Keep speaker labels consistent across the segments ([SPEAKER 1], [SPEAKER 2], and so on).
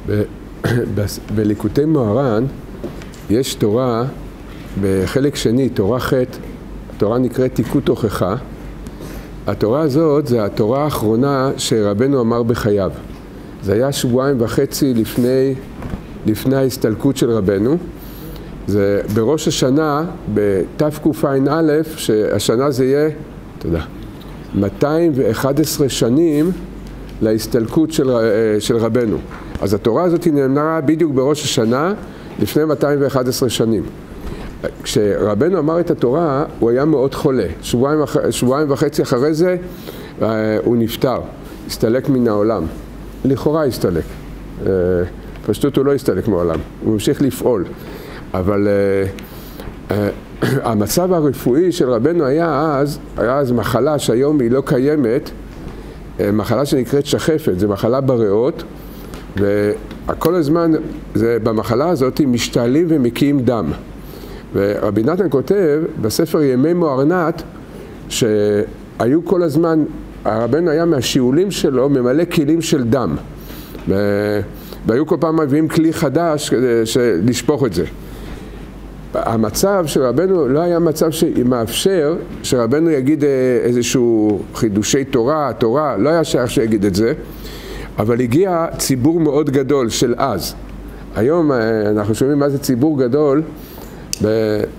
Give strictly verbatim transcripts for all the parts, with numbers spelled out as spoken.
[SPEAKER 1] בליקוטי מוהר"ן יש תורה בחלק שני, תורה ח', התורה נקראת תיקות תוכחה. התורה הזאת זה התורה האחרונה שרבנו אמר בחייו. זה היה שבועיים וחצי לפני, לפני ההסתלקות של רבנו. זה בראש השנה, בתקע"א, שהשנה זה יהיה, תודה, מאתיים ואחת עשרה שנים להסתלקות של, של רבנו. אז התורה הזאת נאמרה בדיוק בראש השנה, לפני מאתיים ואחת עשרה שנים. כשרבנו אמר את התורה, הוא היה מאוד חולה. שבועיים, שבועיים וחצי אחרי זה, הוא נפטר, הסתלק מן העולם. לכאורה הסתלק. פשוט הוא לא הסתלק מהעולם, הוא המשיך לפעול. אבל uh, uh, המצב הרפואי של רבנו היה אז, היה אז מחלה שהיום היא לא קיימת, uh, מחלה שנקראת שחפת, זה מחלה בריאות, וכל הזמן זה, במחלה הזאת משתעלים ומקיאים דם. ורבי נתן כותב בספר ימי מוהר"נת שהיו כל הזמן, הרבנו היה מהשיעולים שלו ממלא כלים של דם. ו... והיו כל פעם מביאים כלי חדש כדי לשפוך את זה. המצב של רבנו לא היה מצב שמאפשר שרבנו יגיד איזשהו חידושי תורה, תורה, לא היה שייך שיגיד את זה, אבל הגיע ציבור מאוד גדול של אז. היום אנחנו שומעים מה זה ציבור גדול, ב...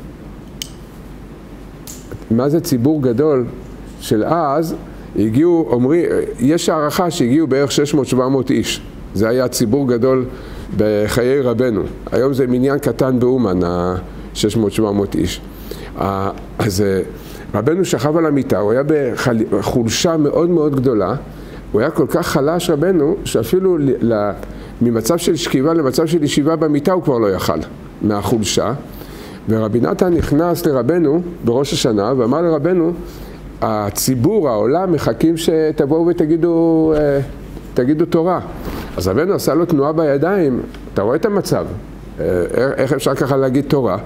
[SPEAKER 1] מה זה ציבור גדול של אז, הגיעו, אומרים, יש הערכה שהגיעו בערך שש מאות שבע מאות איש. זה היה ציבור גדול בחיי רבנו. היום זה מניין קטן באומן, ה-שש מאות שבע מאות איש. אז רבנו שכב על המיטה, הוא היה בחולשה מאוד מאוד גדולה, הוא היה כל כך חלש רבנו, שאפילו ממצב של שכיבה למצב של ישיבה במיטה הוא כבר לא יכל, מהחולשה. ורבי נתן נכנס לרבנו בראש השנה ואמר לרבנו, הציבור, העולם מחכים שתבואו ותגידו תגידו תורה. אז רבנו עשה לו תנועה בידיים, אתה רואה את המצב, איך אפשר ככה להגיד תורה?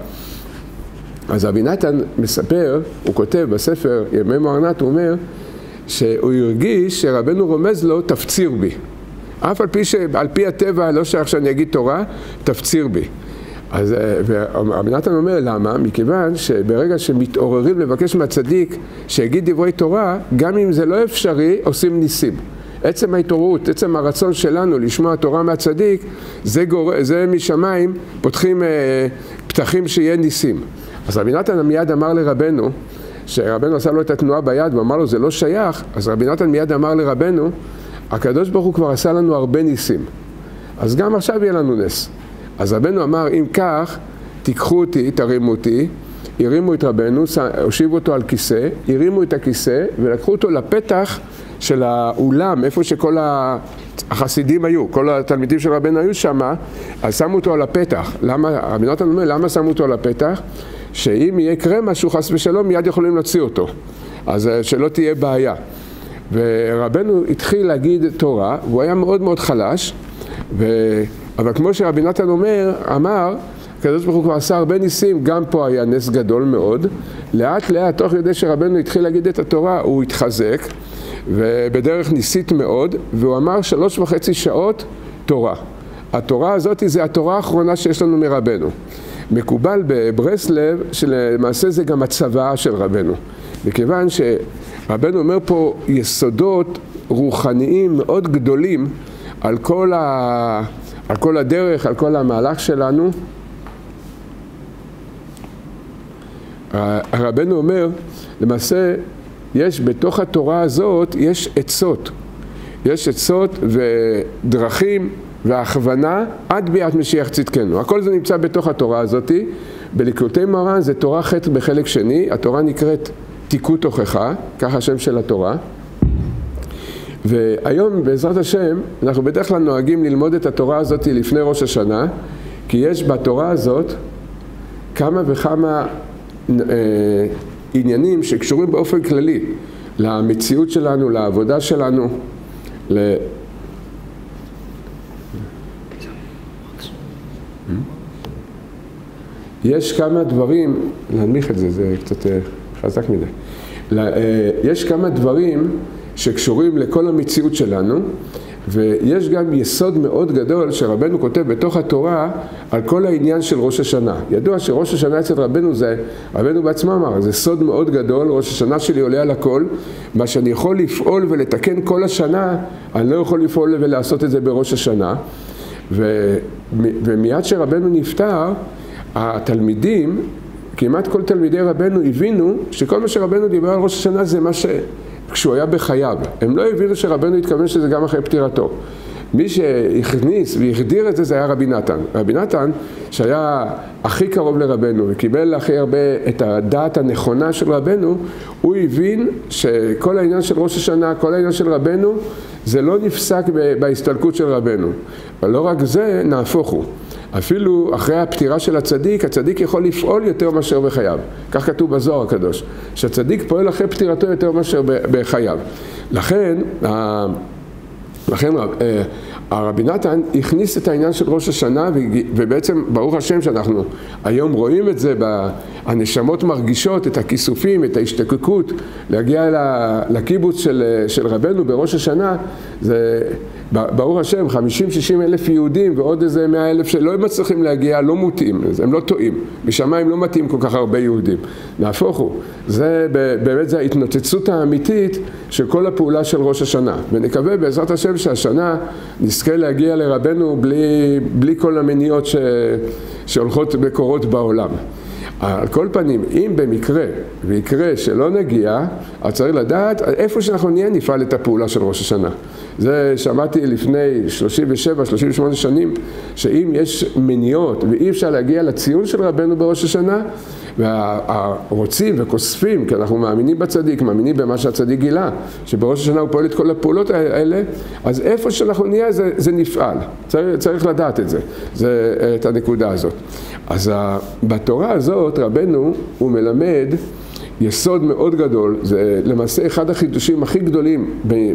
[SPEAKER 1] אז רבי נתן מספר, הוא כותב בספר ימי מוהר"נת, הוא אומר שהוא הרגיש שרבנו רומז לו תפציר בי. אף על פי שעל פי הטבע לא שייך שאני אגיד תורה, תפציר בי. אז רבי נתן אומר למה? מכיוון שברגע שמתעוררים לבקש מהצדיק שיגיד דברי תורה, גם אם זה לא אפשרי, עושים ניסים. עצם ההתעוררות, עצם הרצון שלנו לשמוע תורה מהצדיק, זה, גור... זה משמיים פותחים אה, פתחים שיהיה ניסים. אז רבי נתן מיד אמר לרבנו, שרבנו עשה לו את התנועה ביד ואמר לו זה לא שייך, אז רבי נתן מיד אמר לרבנו, הקדוש ברוך הוא כבר עשה לנו הרבה ניסים, אז גם עכשיו יהיה לנו נס. אז רבנו אמר, אם כך, תיקחו אותי, תרימו אותי, הרימו את רבנו, הושיבו אותו על כיסא, הרימו את הכיסא ולקחו אותו לפתח של האולם, איפה שכל החסידים היו, כל התלמידים של רבנו היו שם, אז שמו אותו על הפתח. למה, רבי נתן אומר, למה שמו אותו על הפתח? שאם יהיה קרה משהו חס ושלום, מיד יכולים להוציא אותו. אז שלא תהיה בעיה. ורבנו התחיל להגיד תורה, והוא היה מאוד מאוד חלש, ו... אבל כמו שרבי נתן אומר, אמר, הקדוש ברוך הוא כבר עשה הרבה ניסים, גם פה היה נס גדול מאוד. לאט לאט, תוך כדי שרבנו התחיל להגיד את התורה, הוא התחזק, ובדרך ניסית מאוד, והוא אמר שלוש וחצי שעות תורה. התורה הזאת זה התורה האחרונה שיש לנו מרבנו. מקובל בברסלב, שלמעשה זה גם הצוואה של רבנו. מכיוון שרבנו אומר פה יסודות רוחניים מאוד גדולים על כל, ה... על כל הדרך, על כל המהלך שלנו. הרבנו אומר, למעשה, יש בתוך התורה הזאת, יש עצות. יש עצות ודרכים והכוונה עד ביאת משיח צדקנו. הכל זה נמצא בתוך התורה הזאת. בליקוטי מוהר"ן זה תורה ח' בחלק שני. התורה נקראת תיקות תוכחה, ככה השם של התורה. והיום בעזרת השם אנחנו בדרך כלל נוהגים ללמוד את התורה הזאת לפני ראש השנה, כי יש בתורה הזאת כמה וכמה אה, עניינים שקשורים באופן כללי למציאות שלנו, לעבודה שלנו, ל... יש כמה דברים, להנמיך את זה, זה קצת חזק מדי. יש כמה דברים שקשורים לכל המציאות שלנו, ויש גם יסוד מאוד גדול שרבנו כותב בתוך התורה על כל העניין של ראש השנה. ידוע שראש השנה אצל רבנו זה, רבנו בעצמו אמר, זה סוד מאוד גדול, ראש השנה שלי עולה על הכל, מה שאני יכול לפעול ולתקן כל השנה, אני לא יכול לפעול ולעשות את זה בראש השנה. ו, ומיד שרבנו נפטר, התלמידים, כמעט כל תלמידי רבנו הבינו שכל מה שרבנו דיבר על ראש השנה זה מה ש... כשהוא היה בחייו. הם לא הבינו שרבנו התכוון שזה גם אחרי פטירתו. מי שהכניס והחדיר את זה, זה היה רבי נתן. רבי נתן, שהיה הכי קרוב לרבנו וקיבל הכי הרבה את הדעת הנכונה של רבנו, הוא הבין שכל העניין של ראש השנה, כל העניין של רבנו, זה לא נפסק בהסתלקות של רבנו. אבל לא רק זה, נהפוך הוא. אפילו אחרי הפטירה של הצדיק, הצדיק יכול לפעול יותר מאשר בחייו. כך כתוב בזוהר הקדוש, שהצדיק פועל אחרי פטירתו יותר מאשר בחייו. לכן, לכן הרבי נתן הכניס את העניין של ראש השנה, ובעצם ברוך השם שאנחנו היום רואים את זה, הנשמות מרגישות את הכיסופים, את ההשתקקות, להגיע לקיבוץ של, של רבנו בראש השנה, זה ברוך השם, חמישים שישים אלף יהודים ועוד איזה מאה אלף שלא מצליחים להגיע, לא מוטעים, הם לא טועים. בשמיים לא מתאים כל כך הרבה יהודים. נהפוך הוא. זה באמת זה ההתנוצצות האמיתית של כל הפעולה של ראש השנה. ונקווה בעזרת השם שהשנה נזכה להגיע לרבנו בלי, בלי כל המניעות ש, שהולכות וקורות בעולם. על כל פנים, אם במקרה ויקרה שלא נגיע, אז צריך לדעת איפה שאנחנו נהיה נפעל את הפעולה של ראש השנה. זה שמעתי לפני שלושים ושבע שלושים ושמונה שנים, שאם יש מניעות ואי אפשר להגיע לציון של רבנו בראש השנה, והרוצים וכוספים, כי אנחנו מאמינים בצדיק, מאמינים במה שהצדיק גילה, שבראש השנה הוא פועל את כל הפעולות האלה, אז איפה שאנחנו נהיה זה, זה נפעל. צריך, צריך לדעת את זה, זה את הנקודה הזאת. אז בתורה הזאת רבנו הוא מלמד יסוד מאוד גדול, זה למעשה אחד החידושים הכי גדולים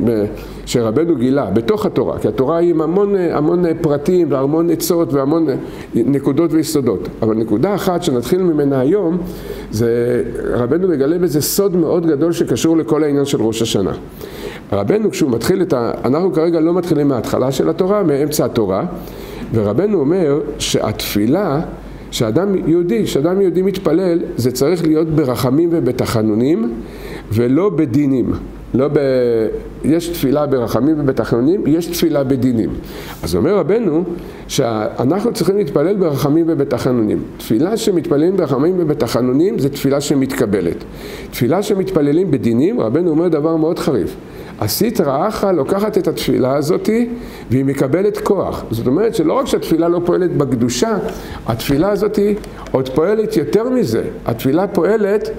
[SPEAKER 1] שרבנו גילה בתוך התורה, כי התורה היא עם המון, המון פרטים והמון עצות והמון נקודות ויסודות. אבל נקודה אחת שנתחיל ממנה היום, זה רבנו מגלה בזה סוד מאוד גדול שקשור לכל העניין של ראש השנה. רבנו כשהוא מתחיל את ה... אנחנו כרגע לא מתחילים מההתחלה של התורה, מאמצע התורה, ורבנו אומר שהתפילה שאדם יהודי, שאדם יהודי מתפלל, זה צריך להיות ברחמים ובתחנונים, ולא בדינים. לא ב... יש תפילה ברחמים ובתחנונים, יש תפילה בדינים. אז אומר רבנו שאנחנו צריכים להתפלל ברחמים ובתחנונים. תפילה שמתפללים ברחמים ובתחנונים זה תפילה שמתקבלת. תפילה שמתפללים בדינים, רבנו אומר דבר מאוד חריף. הסטרא אחרא לוקחת את התפילה הזאת והיא מקבלת כוח. זאת אומרת שלא רק שהתפילה לא פועלת בקדושה, התפילה הזאת עוד פועלת יותר מזה. התפילה פועלת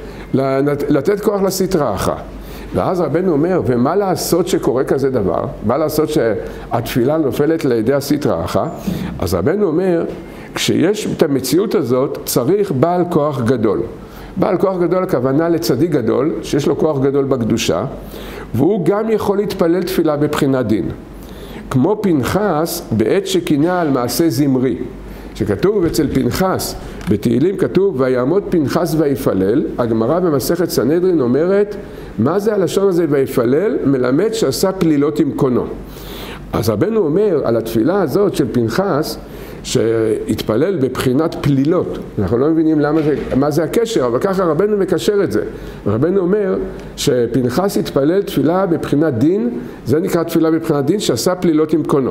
[SPEAKER 1] לתת כוח לסטרא אחרא. ואז רבנו אומר, ומה לעשות שקורה כזה דבר? מה לעשות שהתפילה נופלת לידי הסטרא אחרא? אז רבנו אומר, כשיש את המציאות הזאת, צריך בעל כוח גדול. בעל כוח גדול הכוונה לצדיק גדול, שיש לו כוח גדול בקדושה, והוא גם יכול להתפלל תפילה בבחינת דין. כמו פנחס בעת שכינה על מעשה זמרי. שכתוב אצל פנחס, בתהילים כתוב, ויעמוד פנחס ויפלל, הגמרא במסכת סנהדרין אומרת, מה זה הלשון הזה ויפלל? מלמד שעשה פלילות עם קונו. אז רבנו אומר על התפילה הזאת של פנחס, שהתפלל בבחינת פלילות. אנחנו לא מבינים למה זה, מה זה הקשר, אבל ככה רבנו מקשר את זה. רבנו אומר שפנחס התפלל תפילה בבחינת דין, זה נקרא תפילה בבחינת דין, שעשה פלילות עם קונו.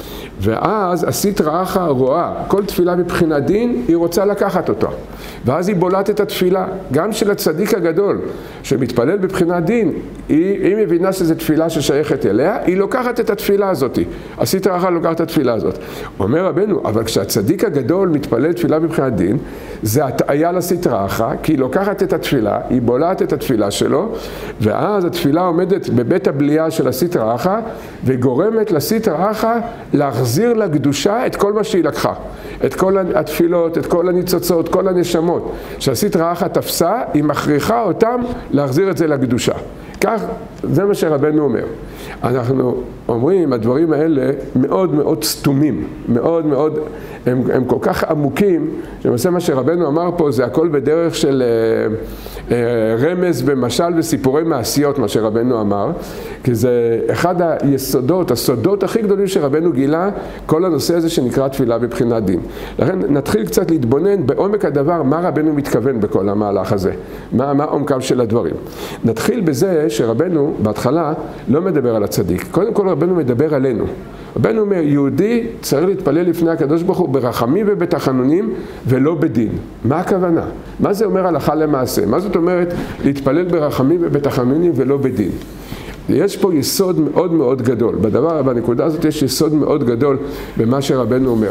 [SPEAKER 1] ואז הסטרא אחרא רואה, כל תפילה בבחינת דין, היא רוצה לקחת אותה. ואז היא בולעת את התפילה, גם של הצדיק הגדול, שמתפלל בבחינת דין, היא, היא מבינה שזו תפילה ששייכת אליה, היא לוקחת את התפילה הזאת. הסטרא אחרא לוקחת את התפילה הזאת. אומר רבנו, אבל כשהצדיק הגדול מתפלל תפילה בבחינת דין, זה הטעיה לסטרא אחרא, כי היא לוקחת את התפילה, היא בולעת את התפילה שלו, ואז התפילה עומדת בבית הבליעה של הסטרא אחרא, וגורמת לסטרא אחרא להחזיר לקדושה את כל מה שהיא לקחה. את כל התפילות, את כל הניצוצות, כל הנשמות. שהסטרא אחרא תפסה, היא מכריחה אותם להחזיר את זה לקדושה. כך, זה מה שרבנו אומר. אנחנו אומרים, הדברים האלה מאוד מאוד סתומים, מאוד מאוד, הם, הם כל כך עמוקים, שלמעשה מה שרבנו אמר פה זה הכל בדרך של אה, אה, רמז ומשל וסיפורי מעשיות, מה שרבנו אמר, כי זה אחד היסודות, הסודות הכי גדולים שרבנו גילה, כל הנושא הזה שנקרא תפילה בבחינת דין. לכן נתחיל קצת להתבונן בעומק הדבר, מה רבנו מתכוון בכל המהלך הזה, מה, מה עומקם של הדברים. נתחיל בזה שרבנו בהתחלה לא מדבר על הצדיק, קודם כל רבנו מדבר עלינו. רבנו אומר, יהודי צריך להתפלל לפני הקדוש ברוך הוא ברחמים ובתחנונים ולא בדין. מה הכוונה? מה זה אומר הלכה למעשה? מה זאת אומרת להתפלל ברחמים ובתחנונים ולא בדין? יש פה יסוד מאוד מאוד גדול. בדבר, בנקודה הזאת יש יסוד מאוד גדול במה שרבנו אומר.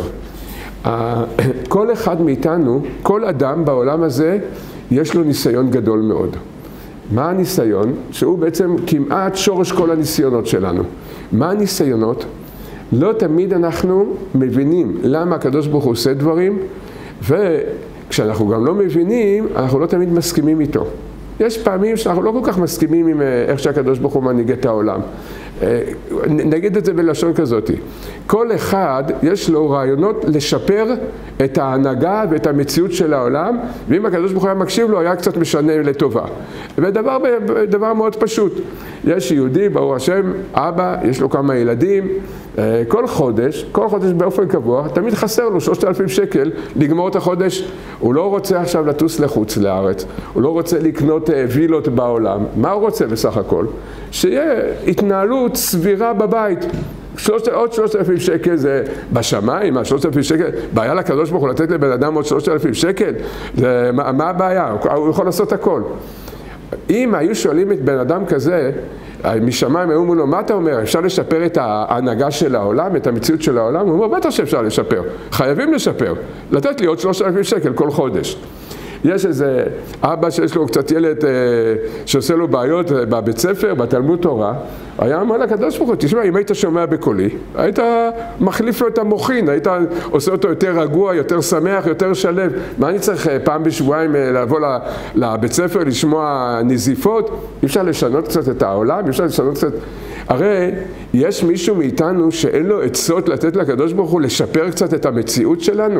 [SPEAKER 1] כל אחד מאיתנו, כל אדם בעולם הזה, יש לו ניסיון גדול מאוד. מה הניסיון? שהוא בעצם כמעט שורש כל הניסיונות שלנו. מה הניסיונות? לא תמיד אנחנו מבינים למה הקדוש ברוך הוא עושה דברים, וכשאנחנו גם לא מבינים, אנחנו לא תמיד מסכימים איתו. יש פעמים שאנחנו לא כל כך מסכימים עם איך שהקדוש ברוך הוא מנהיג את העולם. נגיד את זה בלשון כזאת. כל אחד יש לו רעיונות לשפר את ההנהגה ואת המציאות של העולם, ואם הקדוש ברוך הוא היה מקשיב לו, היה קצת משנה לטובה. ודבר דבר מאוד פשוט. יש יהודי, ברוך השם, אבא, יש לו כמה ילדים, כל חודש, כל חודש באופן קבוע, תמיד חסר לו שלושת אלפים שקל לגמור את החודש. הוא לא רוצה עכשיו לטוס לחוץ לארץ, הוא לא רוצה לקנות וילות בעולם. מה הוא רוצה בסך הכל? שיהיה התנהלות סבירה בבית. שלושת, עוד שלושת אלפים שקל זה בשמיים, שלושת אלפים שקל, בעיה לקדוש ברוך הוא לתת לבן אדם עוד שלושת אלפים שקל? זה, מה, מה הבעיה? הוא יכול לעשות הכל. אם היו שואלים את בן אדם כזה, משמיים היו אומרים לו, מה אתה אומר? אפשר לשפר את ההנהגה של העולם, את המציאות של העולם? הוא אומר, בטח שאפשר לשפר, חייבים לשפר, לתת לי עוד שלושת אלפים שקל כל חודש. יש איזה אבא שיש לו קצת ילד אה, שעושה לו בעיות בבית ספר, בתלמוד תורה, היה אמר לקדוש ברוך הוא, תשמע, אם היית שומע בקולי, היית מחליף לו את המוחין, היית עושה אותו יותר רגוע, יותר שמח, יותר שלב. מה אני צריך פעם בשבועיים לבוא לבית ספר, לשמוע נזיפות? אי אפשר לשנות קצת את העולם, אי אפשר לשנות קצת... הרי יש מישהו מאיתנו שאין לו עצות לתת לקדוש ברוך הוא לשפר קצת את המציאות שלנו.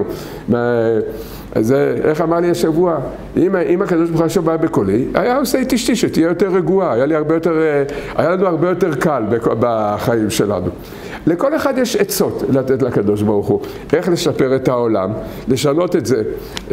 [SPEAKER 1] אז איך אמר לי השבוע, אם, אם הקדוש ברוך הוא שומע בקולי, היה עושה איתי שתי שתהיה יותר רגועה, היה, לי הרבה יותר, היה לנו הרבה יותר קל בחיים שלנו. לכל אחד יש עצות לתת לקדוש ברוך הוא, איך לשפר את העולם, לשנות את זה.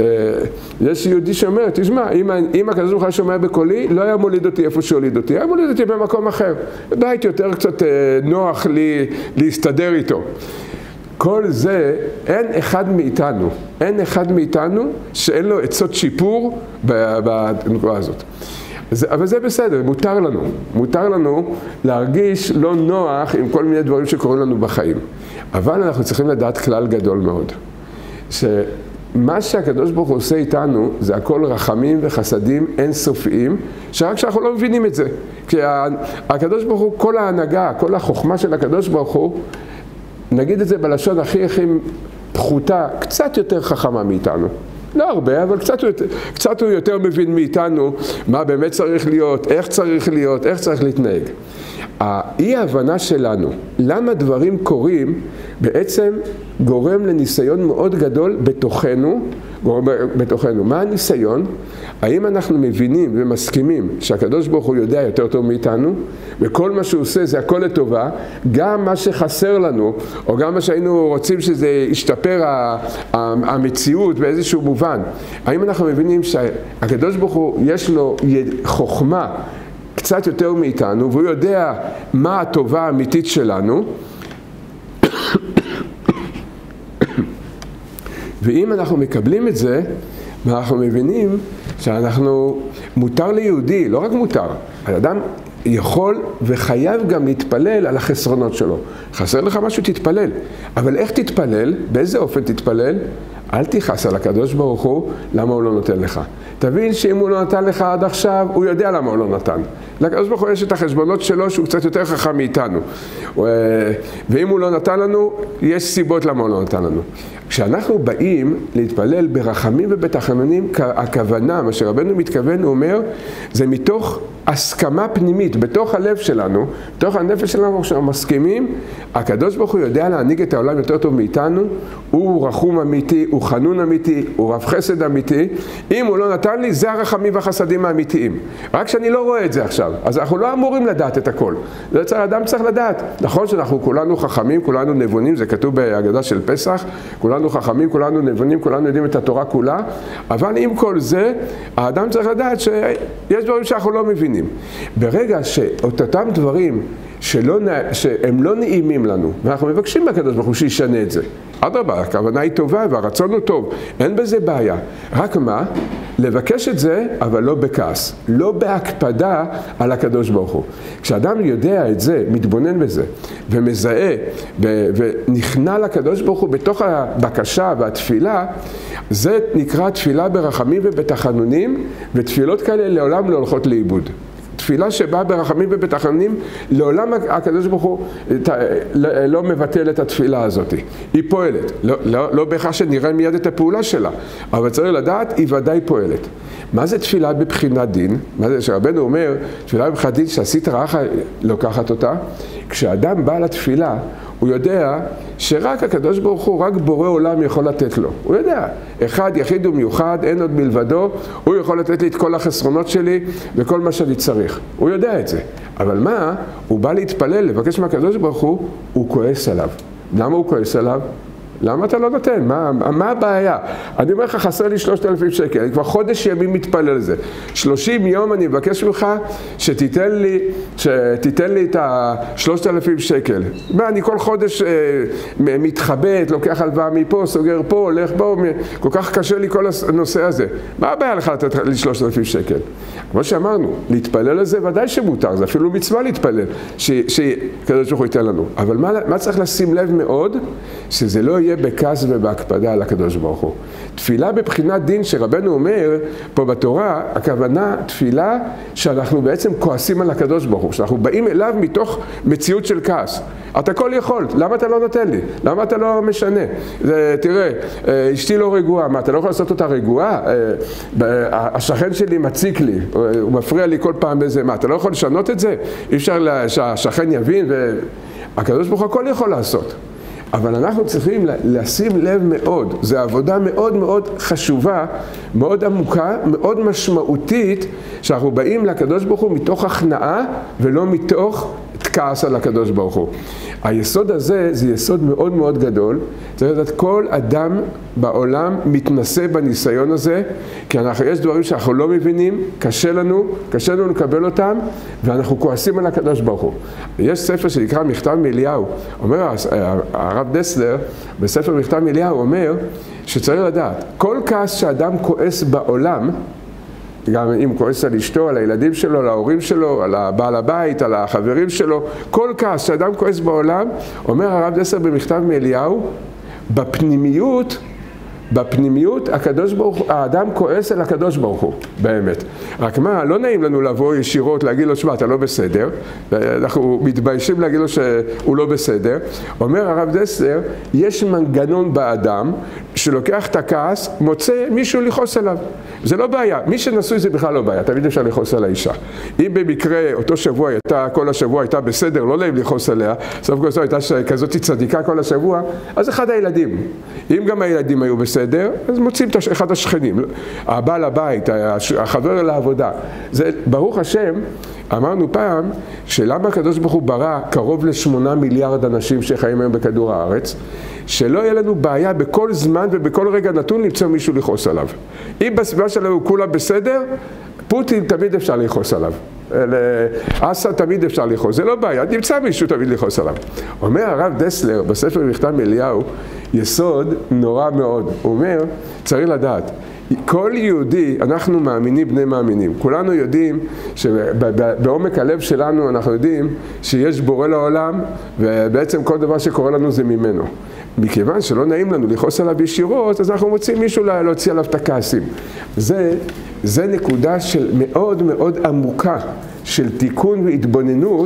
[SPEAKER 1] יש יהודי שאומר, תשמע, אם, אם הקדוש ברוך הוא שומע בקולי, לא היה מוליד אותי איפה שהוליד אותי, היה מוליד אותי במקום אחר. בית יותר קצת נוח לי להסתדר איתו. כל זה, אין אחד מאיתנו, אין אחד מאיתנו שאין לו עצות שיפור בנקודה הזאת. זה, אבל זה בסדר, מותר לנו, מותר לנו להרגיש לא נוח עם כל מיני דברים שקורים לנו בחיים. אבל אנחנו צריכים לדעת כלל גדול מאוד, שמה שהקדוש ברוך הוא עושה איתנו זה הכל רחמים וחסדים אינסופיים, שרק שאנחנו לא מבינים את זה. כי הקדוש ברוך הוא, כל ההנהגה, כל החוכמה של הקדוש ברוך הוא, נגיד את זה בלשון הכי הכי פחותה, קצת יותר חכמה מאיתנו. לא הרבה, אבל קצת הוא, קצת הוא יותר מבין מאיתנו מה באמת צריך להיות, איך צריך להיות, איך צריך להתנהג. האי ההבנה שלנו, למה דברים קורים, בעצם גורם לניסיון מאוד גדול בתוכנו, גורם בתוכנו. מה הניסיון? האם אנחנו מבינים ומסכימים שהקדוש ברוך הוא יודע יותר טוב מאיתנו, וכל מה שהוא עושה זה הכל לטובה, גם מה שחסר לנו, או גם מה שהיינו רוצים שזה ישתפר המציאות באיזשהו מובן. האם אנחנו מבינים שהקדוש ברוך הוא יש לו חוכמה קצת יותר מאיתנו, והוא יודע מה הטובה האמיתית שלנו, ואם אנחנו מקבלים את זה, אנחנו מבינים שאנחנו, מותר ליהודי, לא רק מותר, האדם יכול וחייב גם להתפלל על החסרונות שלו. חסר לך משהו, תתפלל. אבל איך תתפלל? באיזה אופן תתפלל? אל תכעס על הקדוש ברוך הוא, למה הוא לא נותן לך. תבין שאם הוא לא נתן לך עד עכשיו, הוא יודע למה הוא לא נתן. לקדוש ברוך הוא יש את החשבונות שלו שהוא קצת יותר חכם מאיתנו. ואם הוא לא נתן לנו, יש סיבות למה הוא לא נתן לנו. כשאנחנו באים להתפלל ברחמים ובתחנונים, הכוונה, מה שרבנו מתכוון, הוא אומר, זה מתוך הסכמה פנימית בתוך הלב שלנו, בתוך הנפש שלנו, כשאנחנו מסכימים, הקדוש ברוך הוא יודע להנהיג את העולם יותר טוב מאיתנו, הוא רחום אמיתי, הוא חנון אמיתי, הוא רב חסד אמיתי. אם הוא לא נתן לי, זה הרחמים והחסדים האמיתיים. רק שאני לא רואה את זה עכשיו, אז אנחנו לא אמורים לדעת את הכל. זה צריך, אדם צריך לדעת. נכון שאנחנו כולנו חכמים, כולנו נבונים, זה כתוב בהגדה של פסח, כולנו חכמים, כולנו נבונים, כולנו יודעים את התורה כולה, אבל עם כל זה, האדם צריך לדעת שיש דברים שאנחנו לא מבינים. ברגע שאת אותם דברים שלא, שהם לא נעימים לנו, ואנחנו מבקשים מהקדוש ברוך הוא שישנה את זה. אדרבה, הכוונה היא טובה והרצון הוא טוב, אין בזה בעיה. רק מה? לבקש את זה, אבל לא בכעס, לא בהקפדה על הקדוש ברוך הוא. כשאדם יודע את זה, מתבונן בזה, ומזהה, ונכנע לקדוש ברוך הוא בתוך הבקשה והתפילה, זה נקרא תפילה ברחמים ובתחנונים, ותפילות כאלה לעולם לא הולכות לאיבוד. תפילה שבאה ברחמים ובתחנונים, לעולם הקדוש ברוך הוא לא מבטל את התפילה הזאת. היא פועלת. לא, לא, לא בהכרח שנראה מיד את הפעולה שלה, אבל צריך לדעת, היא ודאי פועלת. מה זה תפילה בבחינת דין? מה זה שרבנו אומר, תפילה בבחינת דין שעשית רעך לוקחת אותה? כשאדם בא לתפילה, הוא יודע שרק הקדוש ברוך הוא, רק בורא עולם יכול לתת לו. הוא יודע, אחד יחיד ומיוחד, אין עוד מלבדו, הוא יכול לתת לי את כל החסרונות שלי וכל מה שאני צריך. הוא יודע את זה. אבל מה? הוא בא להתפלל, לבקש מהקדוש ברוך הוא, הוא כועס עליו. למה הוא כועס עליו? למה אתה לא נותן? מה, מה הבעיה? אני אומר לך, חסר לי שלושת אלפים שקל, אני כבר חודש ימים מתפלל על זה. שלושים יום אני מבקש ממך שתיתן לי, שתיתן לי את ה-שלושת אלפים שקל. מה, אני כל חודש אה, מתחבט, לוקח הלוואה מפה, סוגר פה, הולך פה, כל כך קשה לי כל הנושא הזה. מה הבעיה לך לתת לי שלושת אלפים שקל? כמו שאמרנו, להתפלל על זה ודאי שמותר, זה אפילו מצווה להתפלל, שקדוש ברוך הוא ייתן לנו. אבל מה, מה צריך לשים לב מאוד? שזה לא יהיה בכעס ובהקפדה על הקדוש ברוך הוא. תפילה בבחינת דין שרבנו אומר פה בתורה, הכוונה תפילה שאנחנו בעצם כועסים על הקדוש ברוך הוא, שאנחנו באים אליו מתוך מציאות של כעס. אתה כל יכול, למה אתה לא נותן לי? למה אתה לא משנה? זה, תראה, אשתי לא רגועה, מה, אתה לא יכול לעשות אותה רגועה? השכן שלי מציק לי, הוא מפריע לי כל פעם בזה, מה, אתה לא יכול לשנות את זה? אי אפשר שהשכן יבין, והקדוש ברוך הוא הכל יכול לעשות. אבל אנחנו צריכים לשים לב מאוד, זו עבודה מאוד מאוד חשובה, מאוד עמוקה, מאוד משמעותית, שאנחנו באים לקדוש ברוך הוא מתוך הכנעה ולא מתוך כעס על הקדוש ברוך הוא. היסוד הזה זה יסוד מאוד מאוד גדול, צריך לדעת כל אדם בעולם מתנסה בניסיון הזה, כי אנחנו, יש דברים שאנחנו לא מבינים, קשה לנו, קשה לנו לקבל אותם, ואנחנו כועסים על הקדוש ברוך הוא. יש ספר שנקרא מכתב מאליהו, אומר הרב דסלר, בספר מכתב מאליהו אומר שצריך לדעת, כל כעס שאדם כועס בעולם, גם אם כועס על אשתו, על הילדים שלו, על ההורים שלו, על הבעל הבית, על החברים שלו, כל כעס שאדם כועס בעולם, אומר הרב דסלר במכתב מאליהו, בפנימיות, בפנימיות הקדוש ברוך הוא, האדם כועס על הקדוש ברוך הוא, באמת. רק מה, לא נעים לנו לבוא ישירות, להגיד לו, שמה, אתה לא בסדר, אנחנו מתביישים להגיד לו שהוא לא בסדר. אומר הרב דסלר, יש מנגנון באדם שלוקח את הכעס, מוצא מישהו לכעוס עליו. זה לא בעיה, מי שנשוי זה בכלל לא בעיה, תמיד אפשר לכעוס על האישה. אם במקרה אותו שבוע הייתה, כל השבוע הייתה בסדר, לא נעים לכעוס עליה, סוף כל סוף הייתה כזאת צדיקה כל השבוע, אז אחד הילדים. אם גם הילדים היו בסדר, אז מוצאים את אחד השכנים, הבעל הבית, החבר לעבודה. זה, ברוך השם, אמרנו פעם, שלמה הקדוש ברוך הוא ברא קרוב לשמונה מיליארד אנשים שחיים היום בכדור הארץ, שלא יהיה לנו בעיה בכל זמן ובכל רגע נתון למצוא מישהו לכעוס עליו. אם בסביבה שלנו כולה בסדר, פוטין תמיד אפשר לכעוס עליו. אסד תמיד אפשר לכעוס, זה לא בעיה, נמצא מישהו תמיד לכעוס עליו. אומר הרב דסלר בספר מכתב מאליהו, יסוד נורא מאוד. הוא אומר, צריך לדעת, כל יהודי, אנחנו מאמינים בני מאמינים. כולנו יודעים שבעומק הלב שלנו אנחנו יודעים שיש בורא לעולם, ובעצם כל דבר שקורה לנו זה ממנו. מכיוון שלא נעים לנו לכעוס עליו ישירות, אז אנחנו מוצאים מישהו להוציא עליו את הכעסים. זה, זה נקודה של מאוד מאוד עמוקה של תיקון והתבוננות,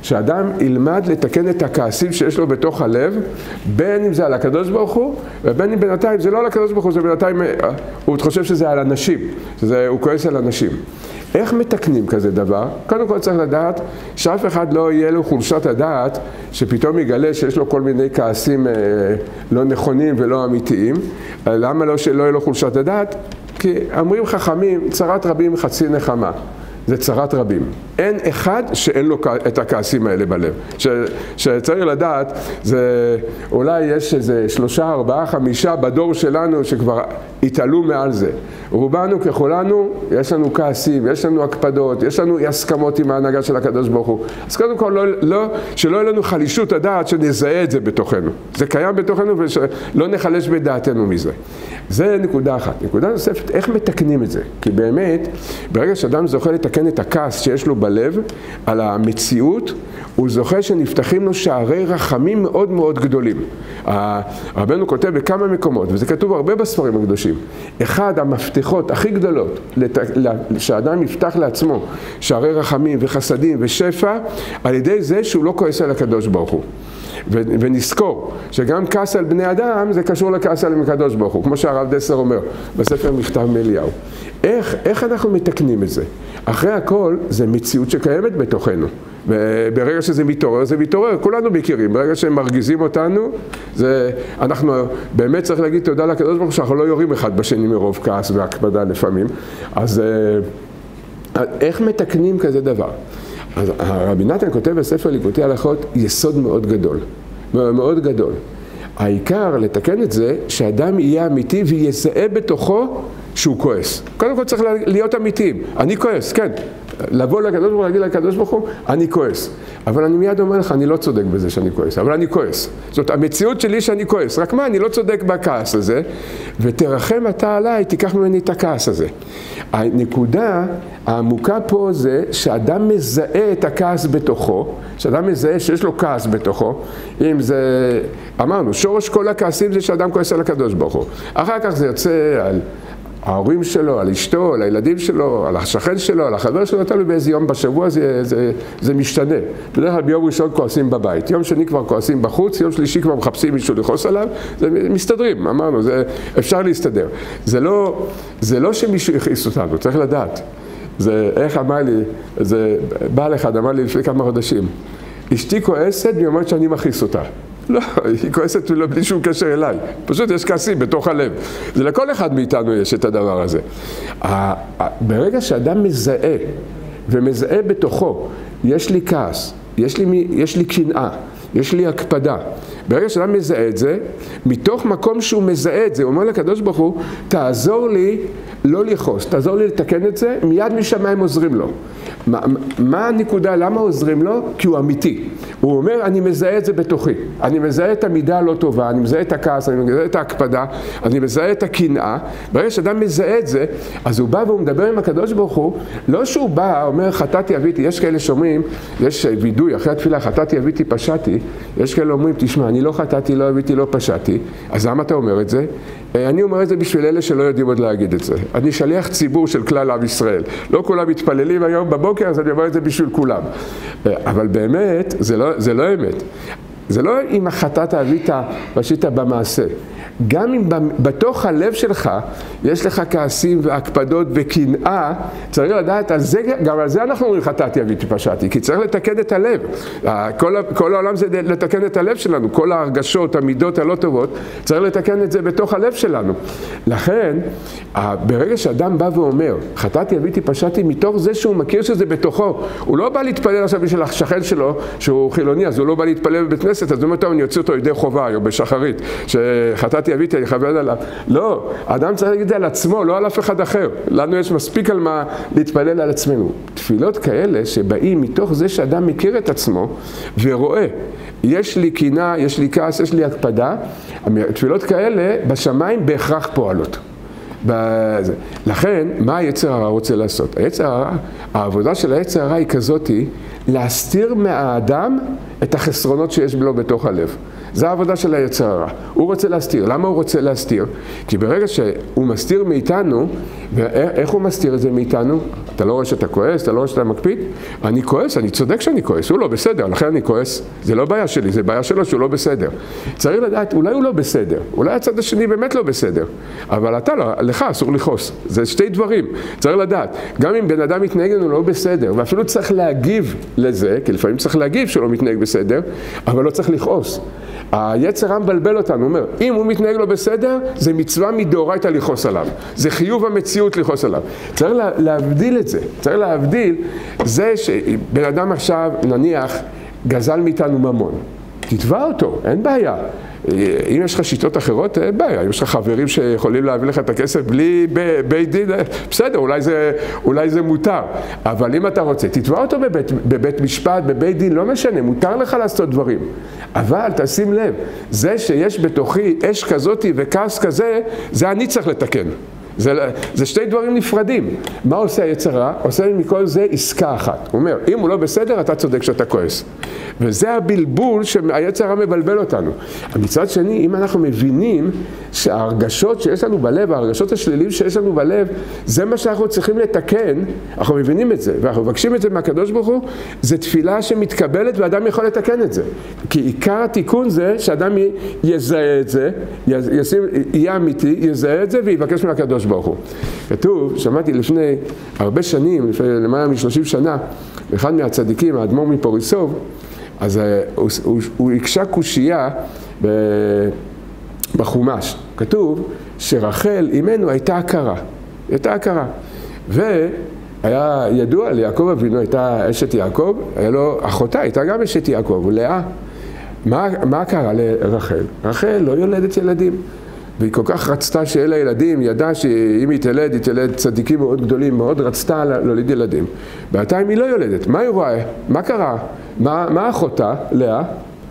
[SPEAKER 1] שאדם ילמד לתקן את הכעסים שיש לו בתוך הלב, בין אם זה על הקדוש ברוך הוא, ובין אם בינתיים זה לא על הקדוש ברוך הוא, זה בינתיים, הוא חושב שזה על אנשים, שזה, הוא כועס על אנשים. איך מתקנים כזה דבר? קודם כל צריך לדעת שאף אחד לא יהיה לו חולשת הדעת שפתאום יגלה שיש לו כל מיני כעסים אה, לא נכונים ולא אמיתיים. למה לא שלא יהיה לו חולשת הדעת? כי אומרים חכמים, צרת רבים חצי נחמה. זה צרת רבים. אין אחד שאין לו את הכעסים האלה בלב. ש, שצריך לדעת, זה, אולי יש איזה שלושה, ארבעה, חמישה בדור שלנו שכבר התעלו מעל זה. רובנו ככולנו, יש לנו כעסים, יש לנו הקפדות, יש לנו הסכמות עם ההנהגה של הקדוש ברוך הוא. אז קודם כל, לא, לא, שלא יהיה לנו חלישות הדעת שנזהה את זה בתוכנו. זה קיים בתוכנו ולא נחלש בדעתנו מזה. זה נקודה אחת. נקודה נוספת, איך מתקנים את זה? כי באמת, ברגע שאדם זוכה לתקן את הכעס שיש לו בלב על המציאות, הוא זוכה שנפתחים לו שערי רחמים מאוד מאוד גדולים. רבנו כותב בכמה מקומות, וזה כתוב הרבה בספרים הקדושים. אחד המפתחות הכי גדולות שהאדם יפתח לעצמו שערי רחמים וחסדים ושפע, על ידי זה שהוא לא כועס על הקדוש ברוך הוא. ונזכור שגם כעס על בני אדם זה קשור לכעס על הקדוש ברוך הוא, כמו שהרב דסר אומר בספר מכתב מאליהו. איך, איך אנחנו מתקנים את זה? אחרי הכל זה מציאות שקיימת בתוכנו. ברגע שזה מתעורר, זה מתעורר, כולנו מכירים, ברגע שהם מרגיזים אותנו, זה, אנחנו באמת צריך להגיד תודה לקדוש ברוך הוא שאנחנו לא יורים אחד בשני מרוב כעס והקפדה לפעמים. אז איך מתקנים כזה דבר? אז הרבי נתן כותב בספר ליקוטי הלכות יסוד מאוד גדול, מאוד גדול. העיקר לתקן את זה שאדם יהיה אמיתי ויזהה בתוכו שהוא כועס. קודם כל צריך להיות אמיתיים. אני כועס, כן. לבוא לקדוש ברוך הוא ולהגיד לקדוש ברוך הוא, אני כועס. אבל אני מיד אומר לך, אני לא צודק בזה שאני כועס, אבל אני כועס. זאת המציאות שלי שאני כועס. רק מה, אני לא צודק בכעס הזה, ותרחם אתה עליי, תיקח ממני את הכעס הזה. הנקודה העמוקה פה זה שאדם מזהה את הכעס בתוכו, שאדם מזהה שיש לו כעס בתוכו, אם זה, אמרנו, שורש כל הכעסים זה שאדם כועס על הקדוש ברוך הוא. אחר כך זה יוצא על ההורים שלו, על אשתו, על הילדים שלו, על השכן שלו, על החבר שלו, תלוי באיזה יום בשבוע זה, זה, זה משתנה. בדרך כלל ביום ראשון כועסים בבית, יום שני כבר כועסים בחוץ, יום שלישי כבר מחפשים מישהו לכעוס עליו, זה מסתדרים, אמרנו, זה, אפשר להסתדר. זה לא, זה לא שמישהו יכעיס אותנו, צריך לדעת. זה, איך אמר לי, זה בעל אחד אמר לי לפני כמה חודשים, אשתי כועסת והיא אומרת שאני מכעיס אותה. לא, היא כועסת בלי שום קשר אליי. פשוט יש כעסים בתוך הלב. זה לכל אחד מאיתנו יש את הדבר הזה. ברגע שאדם מזהה ומזהה בתוכו, יש לי כעס, יש לי, יש לי קנאה, יש לי הקפדה. ברגע שאדם מזהה את זה, מתוך מקום שהוא מזהה את זה, הוא אומר לקדוש ברוך הוא, תעזור לי לא לכעוס, תעזור לי לתקן את זה, מיד משמיים עוזרים לו. מה, מה הנקודה? למה עוזרים לו? כי הוא אמיתי. הוא אומר, אני מזהה את זה בתוכי. אני מזהה את המידה הלא טובה, אני מזהה את הכעס, אני מזהה את ההקפדה, אני מזהה את הקנאה. ברגע שאדם מזהה את זה, אז הוא בא והוא מדבר עם הקדוש ברוך הוא, לא שהוא בא, אומר, חטאתי אביתי, יש כאלה שאומרים, יש וידוי, אחרי התפילה, חטאתי אביתי, פשעתי, יש כאלה אומרים, תשמע, אני לא חטאתי, לא אביתי, לא פשעתי, אז למה אתה אומר את זה? אני אומר את זה בשביל אלה שלא יודעים עוד להגיד את זה. אני שליח ציבור של כלל עם ישראל. לא כולם מתפללים היום בבוקר, אז אני אומר את זה בשביל כולם. אבל באמת, זה לא, זה לא אמת. זה לא אם החטאת אבית פשעת במעשה. גם אם בתוך הלב שלך יש לך כעסים והקפדות וקנאה, צריך לדעת, על זה, גם על זה אנחנו אומרים חטאתי אביתי פשעתי, כי צריך לתקן את הלב. כל, כל העולם זה לתקן את הלב שלנו, כל ההרגשות, המידות הלא טובות, צריך לתקן את זה בתוך הלב שלנו. לכן, ברגע שאדם בא ואומר, חטאתי אביתי פשעתי, מתוך זה שהוא מכיר שזה בתוכו, הוא לא בא להתפלל עכשיו בשביל השכן שלו, שהוא חילוני, אז הוא לא בא להתפלל בבית כנסת, אז הוא אומר, טוב, אני יוצא אותו ידי חובה, או בשחרית, שחטאתי אביתי, אני חבר עליו. לא, האדם צריך להגיד על עצמו, לא על אף אחד אחר. לנו יש מספיק על מה להתפלל על עצמנו. תפילות כאלה שבאים מתוך זה שאדם מכיר את עצמו ורואה, יש לי קנאה, יש לי כעס, יש לי הקפדה, תפילות כאלה בשמיים בהכרח פועלות. בזה. לכן, מה היצר הרע רוצה לעשות? היצר הרע, העבודה של היצר הרע היא כזאת, להסתיר מהאדם את החסרונות שיש לו בתוך הלב. זה העבודה של היצר הרע. הוא רוצה להסתיר. למה הוא רוצה להסתיר? כי ברגע שהוא מסתיר מאיתנו, ואיך הוא מסתיר את זה מאיתנו? אתה לא רואה שאתה כועס, אתה לא רואה שאתה מקפיד? אני כועס, אני צודק שאני כועס, הוא לא בסדר, לכן אני כועס. זה לא בעיה שלי, זה בעיה שלו שהוא לא בסדר. צריך לדעת, אולי הוא לא בסדר, אולי הצד השני באמת לא בסדר, אבל אתה לא, לך אסור לכעוס. זה שתי דברים, צריך לדעת. גם אם בן אדם מתנהג לנו לא בסדר, ואפילו צריך להגיב לזה, כי לפעמים צריך להגיב שהוא לא מתנהג בסדר, אבל לא צריך לכעוס. היצר הרע מבלבל אותנו, הוא אומר, אם הוא מתנהג לא בסדר, זה מצווה מדאורייתא לכעוס עליו. זה חיוב המציאות לכעוס עליו. צריך לה, להבדיל את זה. צריך להבדיל זה שבן אדם עכשיו, נניח, גזל מאיתנו ממון. תתבע אותו, אין בעיה. אם יש לך שיטות אחרות, אין בעיה. אם יש לך חברים שיכולים להביא לך את הכסף בלי בית דין, בסדר, אולי זה, אולי זה מותר. אבל אם אתה רוצה, תתבע אותו בבית, בבית משפט, בבית דין, לא משנה, מותר לך לעשות דברים. אבל תשים לב, זה שיש בתוכי אש כזאת וכעס כזה, זה אני צריך לתקן. זה, זה שתי דברים נפרדים. מה עושה היצר הרע? עושה מכל זה עסקה אחת. הוא אומר, אם הוא לא בסדר, אתה צודק שאתה כועס. וזה הבלבול שהיצר הרע מבלבל אותנו. מצד שני, אם אנחנו מבינים שההרגשות שיש לנו בלב, ההרגשות השלילים שיש לנו בלב, זה מה שאנחנו צריכים לתקן, אנחנו מבינים את זה, ואנחנו מבקשים את זה מהקדוש ברוך הוא, זה תפילה שמתקבלת ואדם יכול לתקן את זה. כי עיקר התיקון זה שאדם יזהה את זה, ישים, יהיה אמיתי, יזהה את זה ויבקש מהקדוש ברוך הוא. כתוב, שמעתי לפני הרבה שנים, לפני למעלה משלושים שנה, אחד מהצדיקים, האדמו"ר מפוריסוב, אז הוא, הוא, הוא הקשה קושייה בחומש. כתוב שרחל אימנו הייתה הכרה, הייתה הכרה. והיה ידוע ליעקב אבינו, הייתה אשת יעקב, היה לו אחותה, הייתה גם אשת יעקב, לאה. מה, מה קרה לרחל? רחל לא יולדת ילדים. והיא כל כך רצתה שיהיה לה ילדים, ידעה שאם היא תלד, היא תלד צדיקים מאוד גדולים, מאוד רצתה להוליד ילדים. בינתיים היא לא יולדת. מה היא רואה? מה קרה? מה, מה אחותה, לאה?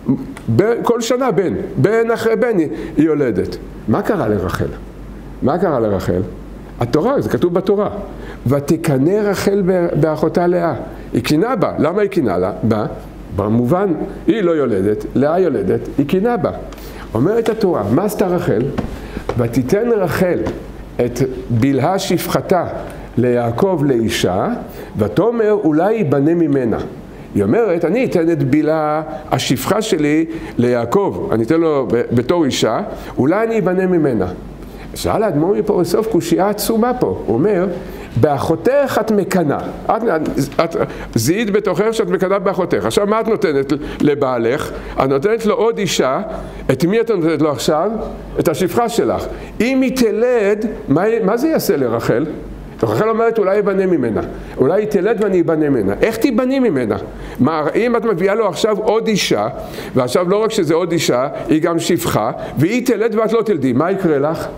[SPEAKER 1] כל שנה בן, בן אחרי בן היא, היא יולדת. מה קרה לרחל? מה קרה לרחל? התורה, זה כתוב בתורה. ותקנא רחל באחותה לאה. היא קינה בה. למה היא קינה לה? בה? במובן, היא לא יולדת, לאה יולדת, היא קינה בה. אומרת התורה, מה עשתה רחל? ותיתן רחל את בלהה שפחתה ליעקב לאישה, ותאמר אולי ייבנה ממנה. היא אומרת, אני אתן את בלהה השפחה שלי ליעקב, אני אתן לו בתור אישה, אולי אני ייבנה ממנה. שאל האדמו"ר מפוריסוב קושייה עצומה פה, הוא אומר, באחותך את מקנה, את, את זיהית בתוכך שאת מקנה באחותך. עכשיו מה את נותנת לבעלך? את נותנת לו עוד אישה, את מי את נותנת לו עכשיו? את השפחה שלך. אם היא תלד, מה, מה זה יעשה לרחל? רחל אומרת אולי ייבנה ממנה, אולי היא תלד ואני ייבנה ממנה. איך תיבני ממנה? מה, אם את מביאה לו עכשיו עוד אישה, ועכשיו לא רק שזה עוד אישה, היא גם שפחה, והיא תלד ואת לא תלדי, מה יקרה לך?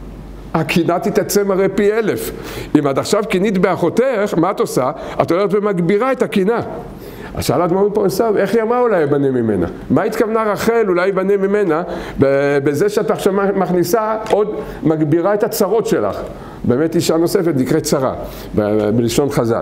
[SPEAKER 1] הקינה תתעצם הרי פי אלף. אם עד עכשיו קינית באחותך, מה את עושה? את הולכת ומגבירה את הקינה. אז שאל האדמו"ר מפוריסוב, איך היא אמרה אולי ייבנה ממנה? מה התכוונה רחל אולי ייבנה ממנה? בזה שאת עכשיו מכניסה עוד, מגבירה את הצרות שלך. באמת אישה נוספת נקראת צרה, בלשון חז"ל.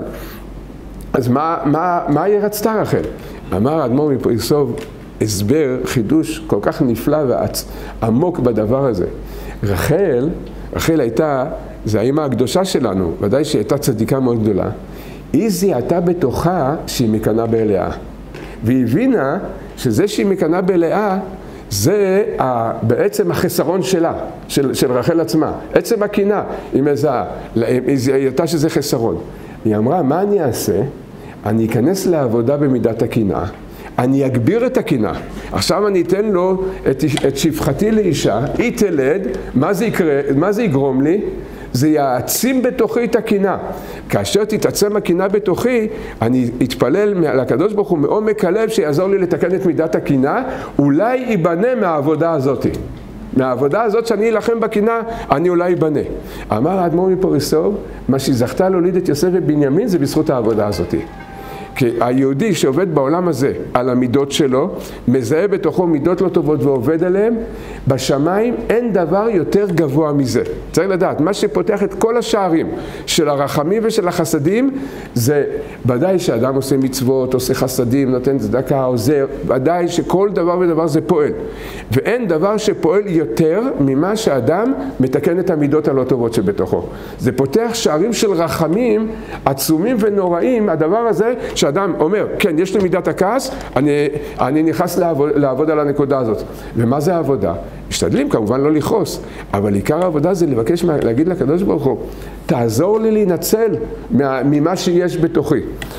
[SPEAKER 1] אז מה, מה, מה היא רצתה רחל? אמר האדמו"ר מפוריסוב, הסבר, חידוש כל כך נפלא ועמוק בדבר הזה. רחל, רחל הייתה, זה האמא הקדושה שלנו, ודאי שהיא הייתה צדיקה מאוד גדולה. היא זיהתה בתוכה שהיא מקנאה בלאה. והיא הבינה שזה שהיא מקנאה בלאה, זה בעצם החסרון שלה, של, של רחל עצמה. עצם הקנאה, היא מזהה, היא זיהתה שזה חסרון. היא אמרה, מה אני אעשה? אני אכנס לעבודה במידת הקנאה. אני אגביר את הקנאה. עכשיו אני אתן לו את, את שפחתי לאישה, היא תלד, מה זה יקרה, מה זה יגרום לי? זה יעצים בתוכי את הקנאה. כאשר תתעצם הקנאה בתוכי, אני אתפלל לקדוש ברוך הוא מעומק הלב שיעזור לי לתקן את מידת הקנאה, אולי ייבנה מהעבודה הזאת. מהעבודה הזאת שאני אלחם בקנאה, אני אולי ייבנה. אמר האדמו"ר מפוריסוב, מה שזכתה להוליד את יוסף ובנימין זה בזכות העבודה הזאת. כי היהודי שעובד בעולם הזה על המידות שלו, מזהה בתוכו מידות לא טובות ועובד עליהן, בשמיים אין דבר יותר גבוה מזה. צריך לדעת, מה שפותח את כל השערים של הרחמים ושל החסדים, זה ודאי שאדם עושה מצוות, עושה חסדים, נותן צדקה, עוזר, ודאי שכל דבר ודבר זה פועל. ואין דבר שפועל יותר ממה שאדם מתקן את המידות הלא טובות שבתוכו. זה פותח שערים של רחמים עצומים ונוראים, הדבר הזה שאדם אומר, כן, יש לי מידת הכעס, אני, אני נכנס לעבוד, לעבוד על הנקודה הזאת. ומה זה העבודה? משתדלים כמובן לא לכעוס, אבל עיקר העבודה זה לבקש, להגיד לקדוש ברוך הוא, תעזור לי להינצל ממה שיש בתוכי.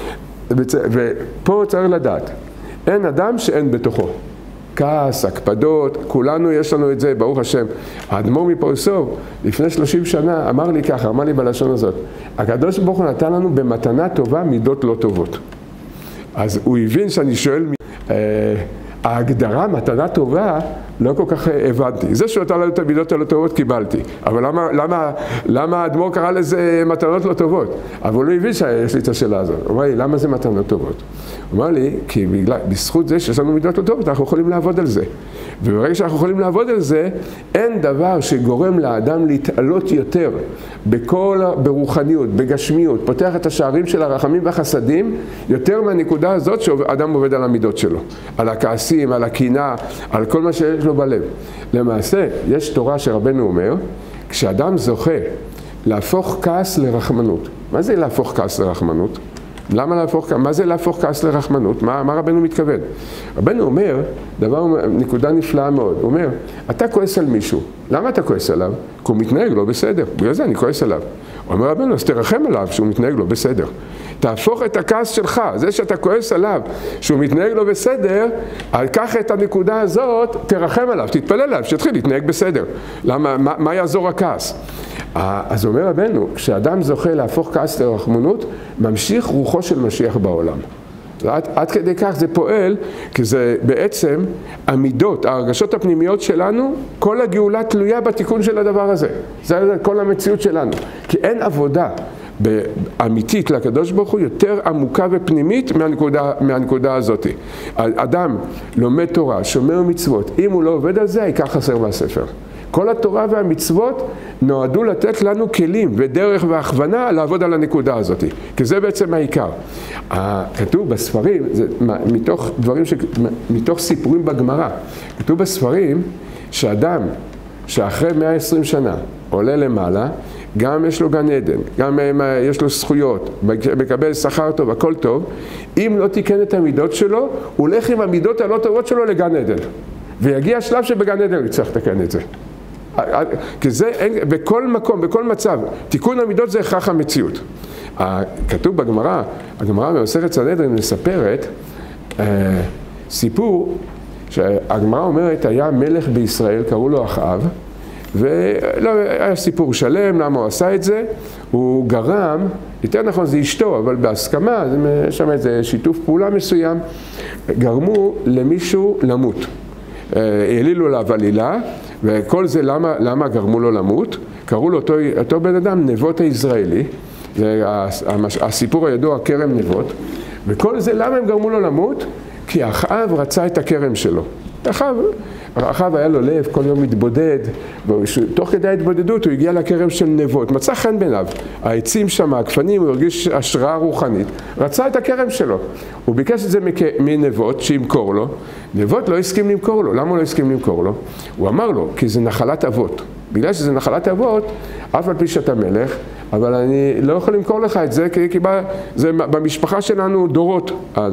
[SPEAKER 1] ופה צריך לדעת, אין אדם שאין בתוכו. כעס, הקפדות, כולנו יש לנו את זה, ברוך השם. האדמו"ר מפורסוב, לפני שלושים שנה, אמר לי ככה, אמר לי בלשון הזאת, הקדוש ברוך הוא נתן לנו במתנה טובה מידות לא טובות. אז הוא הבין שאני שואל, אה, ההגדרה מתנה טובה לא כל כך הבנתי. זה שהוא נתן לנו את המידות הלא טובות קיבלתי. אבל למה, למה, למה האדמו"ר קרא לזה מתנות לא טובות? אבל הוא לא הבין שיש לי את השאלה הזאת. הוא אמר לי, למה זה מתנות טובות? הוא אמר לי, כי בגלל, בזכות זה שיש לנו מידות לא טובות, אנחנו יכולים לעבוד על זה. וברגע שאנחנו יכולים לעבוד על זה, אין דבר שגורם לאדם להתעלות יותר בכל, ברוחניות, בגשמיות, פותח את השערים של הרחמים והחסדים, יותר מהנקודה הזאת שאדם עובד על המידות שלו. על הכעסים, על הקנאה, על כל מה שיש לו בלב. למעשה, יש תורה שרבנו אומר, כשאדם זוכה להפוך כעס לרחמנות. מה זה להפוך כעס לרחמנות? למה להפוך, מה זה להפוך כעס לרחמנות? מה, מה רבנו מתכוון? רבנו אומר, דבר, נקודה נפלאה מאוד, הוא אומר, אתה כועס על מישהו, למה אתה כועס עליו? כי הוא מתנהג לא בסדר, בגלל זה אני כועס עליו. הוא אומר רבנו, אז תרחם עליו שהוא מתנהג לא בסדר. תהפוך את הכעס שלך, זה שאתה כועס עליו, שהוא מתנהג לא בסדר, קח את הנקודה הזאת, תרחם עליו, תתפלל עליו, שתתחיל להתנהג בסדר. למה, מה, מה יעזור הכעס? אז אומר רבנו, כשאדם זוכה להפוך כעס לרחמנות, ממשיך רוחו של משיח בעולם. עד, עד כדי כך זה פועל, כי זה בעצם המידות, ההרגשות הפנימיות שלנו, כל הגאולה תלויה בתיקון של הדבר הזה. זה כל המציאות שלנו. כי אין עבודה אמיתית לקדוש ברוך הוא יותר עמוקה ופנימית מהנקודה, מהנקודה הזאת. אדם לומד תורה, שומר מצוות, אם הוא לא עובד על זה, העיקר חסר מהספר. כל התורה והמצוות נועדו לתת לנו כלים ודרך והכוונה לעבוד על הנקודה הזאת. כי זה בעצם העיקר. כתוב בספרים, זה מתוך דברים, ש... מתוך סיפורים בגמרא, כתוב בספרים שאדם שאחרי מאה ועשרים שנה עולה למעלה, גם יש לו גן עדן, גם יש לו זכויות, מקבל שכר טוב, הכל טוב. אם לא תיקן את המידות שלו, הוא הולך עם המידות הלא טובות שלו לגן עדן. ויגיע השלב שבגן עדן הוא צריך לתקן את זה. כי זה, בכל מקום, בכל מצב, תיקון המידות זה הכרח המציאות. כתוב בגמרא, הגמרא במסכת סנהדרין מספרת סיפור שהגמרא אומרת, היה מלך בישראל, קראו לו אחאב, ולא, היה סיפור שלם, למה הוא עשה את זה, הוא גרם, יותר נכון זה אשתו, אבל בהסכמה, יש שם איזה שיתוף פעולה מסוים, גרמו למישהו למות. העלילו עליו עלילה, וכל זה למה, למה גרמו לו למות? קראו לו אותו, אותו בן אדם נבות הישראלי, זה הסיפור הידוע, כרם נבות, וכל זה למה הם גרמו לו למות? כי אחאב רצה את הכרם שלו. אחאב, אחאב היה לו לב, כל יום מתבודד, ותוך כדי ההתבודדות הוא הגיע לכרם של נבות, מצא חן בעיניו, העצים שם, הכפנים, הוא הרגיש השראה רוחנית, רצה את הכרם שלו. הוא ביקש את זה מנבות שימכור לו, נבות לא הסכים למכור לו. למה הוא לא הסכים למכור לו? הוא אמר לו, כי זה נחלת אבות. בגלל שזה נחלת אבות, אף על פי שאתה מלך, אבל אני לא יכול למכור לך את זה, כי זה במשפחה שלנו דורות.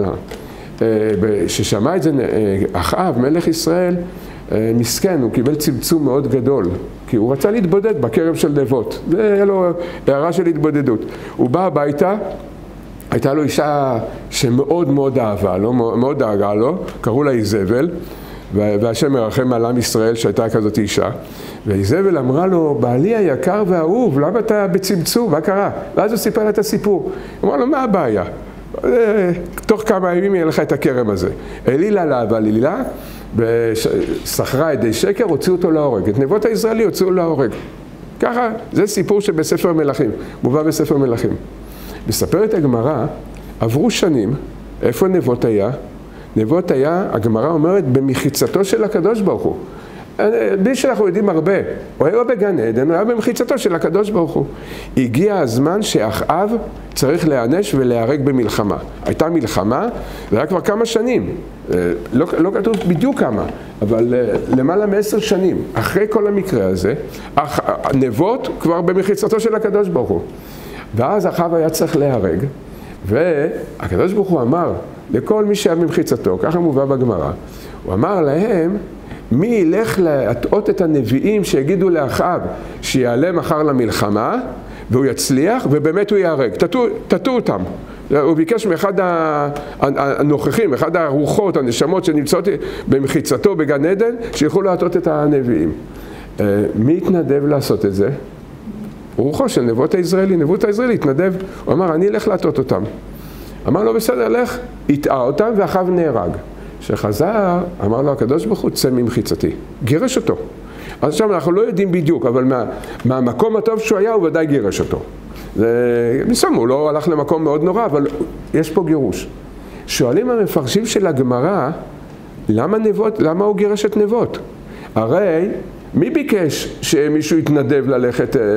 [SPEAKER 1] ששמע את זה אחאב, מלך ישראל, מסכן, הוא קיבל צמצום מאוד גדול, כי הוא רצה להתבודד בכרם של נבות. זה היה לו הערה של התבודדות. הוא בא הביתה, הייתה לו אישה שמאוד מאוד אהבה לו, מאוד דאגה לו, קראו לה איזבל, והשם מרחם על עם ישראל שהייתה כזאת אישה, ואיזבל אמרה לו, בעלי היקר והאהוב, למה אתה בצמצום? מה קרה? ואז הוא סיפר לה את הסיפור. הוא אמר לו, מה הבעיה? תוך כמה ימים יהיה לך את הכרם הזה. העלילה לה ועלילה, ושכרה ידי שקר, הוציאו אותו להורג. את נבות הישראלי הוציאו להורג. ככה, זה סיפור שבספר מלכים, מובא בספר מלכים. מספרת הגמרא עברו שנים, איפה נבות היה? נבות היה, הגמרא אומרת, במחיצתו של הקדוש ברוך הוא. בלי שאנחנו יודעים הרבה, הוא היה בגן עדן, הוא היה במחיצתו של הקדוש ברוך הוא. הגיע הזמן שאחאב צריך להיענש ולהיהרג במלחמה. הייתה מלחמה, זה היה כבר כמה שנים, לא, לא כתוב בדיוק כמה, אבל למעלה מעשר שנים. אחרי כל המקרה הזה, נבות כבר במחיצתו של הקדוש ברוך הוא. ואז אחאב היה צריך להיהרג, והקדוש ברוך הוא אמר לכל מי שהיה במחיצתו, ככה מובא בגמרא, הוא אמר להם, מי ילך להטעות את הנביאים שיגידו לאחאב שיעלה מחר למלחמה והוא יצליח ובאמת הוא יהרג, תטעו אותם. הוא ביקש מאחד הנוכחים, אחד הרוחות, הנשמות שנמצאות במחיצתו בגן עדן, שיוכלו להטעות את הנביאים. מי התנדב לעשות את זה? רוחו של נבות הישראלי, נבות הישראלי התנדב, הוא אמר אני אלך להטעות אותם. אמר לו בסדר, לך, הטעה אותם ואחאב נהרג. שחזר, אמר לו הקדוש ברוך הוא, צא ממחיצתי, גירש אותו. אז עכשיו אנחנו לא יודעים בדיוק, אבל מה, מהמקום הטוב שהוא היה, הוא ודאי גירש אותו. בסדר, הוא לא הלך למקום מאוד נורא, אבל יש פה גירוש. שואלים המפרשים של הגמרא, למה נבות, למה הוא גירש את נבות? הרי, מי ביקש שמישהו יתנדב ללכת אה,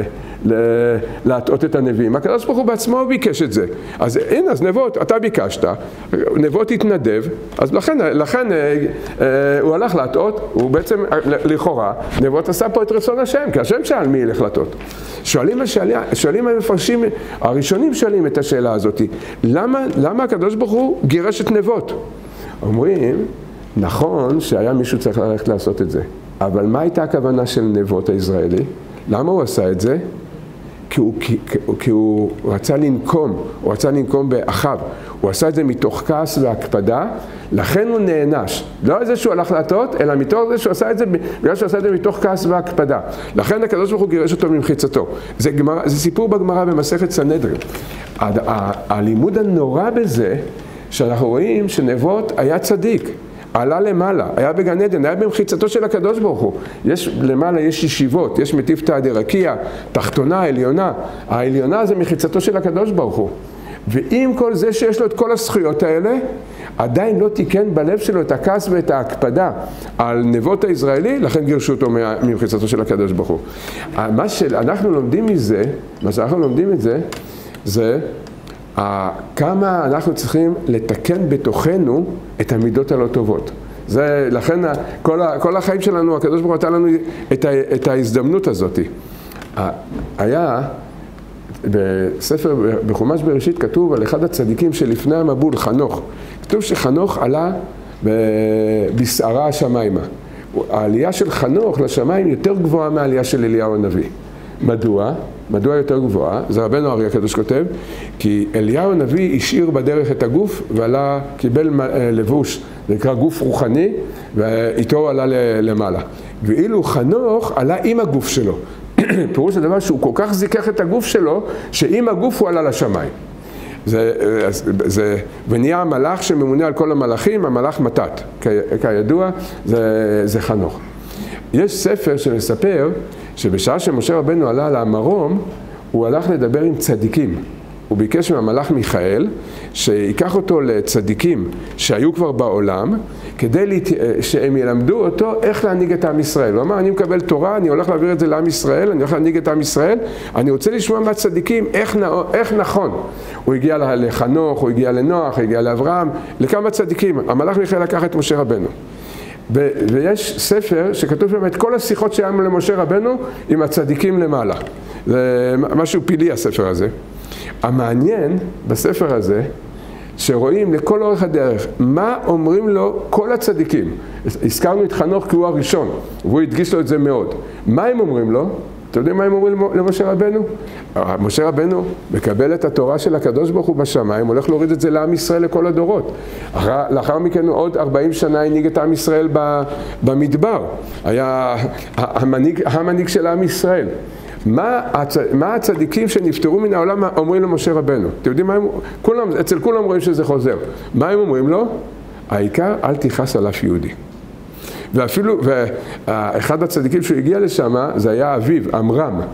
[SPEAKER 1] להטעות את הנביאים? הקדוש ברוך הוא בעצמו ביקש את זה. אז הנה, אז נבות, אתה ביקשת, נבות התנדב, אז לכן, לכן אה, אה, הוא הלך להטעות, הוא בעצם, לכאורה, נבות עשה פה את רצון השם, כי השם שאל מי ילך להטעות. שואלים, שואלים המפרשים, הראשונים שואלים את השאלה הזאת, למה, למה הקדוש ברוך הוא גירש את נבות? אומרים, נכון שהיה מישהו צריך ללכת לעשות את זה. אבל מה הייתה הכוונה של נבות הישראלי? למה הוא עשה את זה? כי הוא, כי, כי הוא רצה לנקום, הוא רצה לנקום באחיו. הוא עשה את זה מתוך כעס והקפדה, לכן הוא נענש. לא על זה שהוא הלך להטעות, אלא מתוך זה שהוא עשה את זה, בגלל שהוא עשה את זה מתוך כעס והקפדה. לכן הקדוש ברוך הוא גירש אותו ממחיצתו. זה, גמרא, זה סיפור בגמרא במסכת סנהדרין. הלימוד הנורא בזה, שאנחנו רואים שנבות היה צדיק. עלה למעלה, היה בגן עדן, היה במחיצתו של הקדוש ברוך הוא. יש למעלה, יש ישיבות, יש מטיפתא דרקיע, תחתונה, עליונה. העליונה זה מחיצתו של הקדוש ברוך הוא. ועם כל זה שיש לו את כל הזכויות האלה, עדיין לא תיקן בלב שלו את הכעס ואת ההקפדה על נבות הישראלי, לכן גירשו אותו ממחיצתו של הקדוש ברוך הוא. מה שאנחנו לומדים מזה, מה שאנחנו לומדים את זה, זה כמה אנחנו צריכים לתקן בתוכנו את המידות הלא טובות. זה, לכן כל, כל החיים שלנו, הקדוש ברוך הוא נתן לנו את, ה, את ההזדמנות הזאת. היה בספר, בחומש בראשית כתוב על אחד הצדיקים שלפני המבול, חנוך. כתוב שחנוך עלה בסערה השמיימה. העלייה של חנוך לשמיים יותר גבוהה מהעלייה של אליהו הנביא. מדוע? מדוע יותר גבוהה? זה רבנו אריה הקדוש כותב, כי אליהו הנביא השאיר בדרך את הגוף ועלה, קיבל לבוש, זה נקרא גוף רוחני, ואיתו עלה למעלה. ואילו חנוך עלה עם הגוף שלו. פירוש הדבר שהוא כל כך זיכך את הגוף שלו, שעם הגוף הוא עלה לשמיים. זה, זה, ונהיה המלאך שממונה על כל המלאכים, המלאך מתת. כידוע, זה, זה חנוך. יש ספר שמספר שבשעה שמשה רבנו עלה למרום, הוא הלך לדבר עם צדיקים. הוא ביקש מהמלאך מיכאל שיקח אותו לצדיקים שהיו כבר בעולם, כדי להת... שהם ילמדו אותו איך להנהיג את עם ישראל. הוא אמר, אני מקבל תורה, אני הולך להעביר את זה לעם ישראל, אני הולך להנהיג את עם ישראל, אני רוצה לשמוע מהצדיקים איך, נ... איך נכון. הוא הגיע לחנוך, הוא הגיע לנוח, הוא הגיע לאברהם, לכמה צדיקים. המלאך מיכאל לקח את משה רבנו. ו... ויש ספר שכתוב שם את כל השיחות שהיו למשה רבנו עם הצדיקים למעלה. זה משהו פילי הספר הזה. המעניין בספר הזה, שרואים לכל אורך הדרך, מה אומרים לו כל הצדיקים. הזכרנו את חנוך כי הוא הראשון, והוא הדגיש לו את זה מאוד. מה הם אומרים לו? אתם יודעים מה הם אומרים למשה רבנו? משה רבנו מקבל את התורה של הקדוש ברוך הוא בשמיים, הולך להוריד את זה לעם ישראל לכל הדורות. לאחר מכן עוד ארבעים שנה הנהיג את עם ישראל במדבר. היה המנהיג, המנהיג של עם ישראל. מה, הצ... מה הצדיקים שנפטרו מן העולם אומרים למשה רבנו? אתם יודעים מה הם... כולם, אצל כולם רואים שזה חוזר. מה הם אומרים לו? העיקר אל תכעס על אף יהודי. ואפילו, ואחד הצדיקים שהוא הגיע לשם, זה היה אביו, אמרם.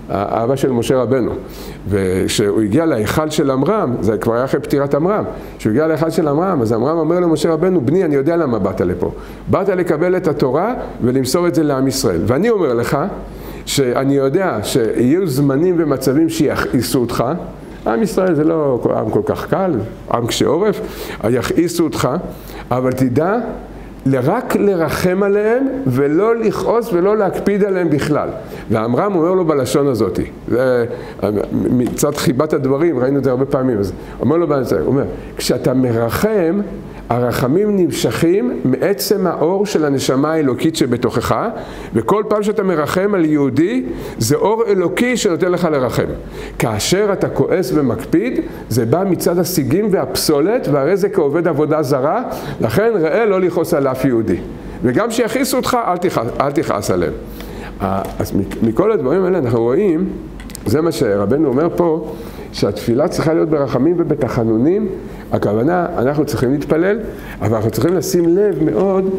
[SPEAKER 1] האבא של משה רבנו. וכשהוא הגיע להיכל של עמרם, זה כבר היה אחרי פטירת עמרם, כשהוא הגיע להיכל של עמרם, אז עמרם אומר למשה רבנו, בני, אני יודע למה באת לפה. באת לקבל את התורה ולמסור את זה לעם ישראל. ואני אומר לך, שאני יודע שיהיו זמנים ומצבים שיכעיסו אותך, עם ישראל זה לא עם כל כך קל, עם קשה עורף, יכעיסו אותך, אבל תדע רק לרחם עליהם ולא לכעוס ולא להקפיד עליהם בכלל. ועמרם אומר לו בלשון הזאת, זה מצד חיבת הדברים, ראינו את זה הרבה פעמים, אז אומר לו בלשון, הוא אומר, כשאתה מרחם, הרחמים נמשכים מעצם האור של הנשמה האלוקית שבתוכך, וכל פעם שאתה מרחם על יהודי, זה אור אלוקי שנותן לך לרחם. כאשר אתה כועס ומקפיד, זה בא מצד השיגים והפסולת, והרי זה כעובד עבודה זרה, לכן ראה לא לכעוס על אף יהודי. וגם שיכעיסו אותך, אל תכעס, אל תכעס עליהם. אז מכל הדברים האלה אנחנו רואים, זה מה שרבנו אומר פה, שהתפילה צריכה להיות ברחמים ובתחנונים. הכוונה, אנחנו צריכים להתפלל, אבל אנחנו צריכים לשים לב מאוד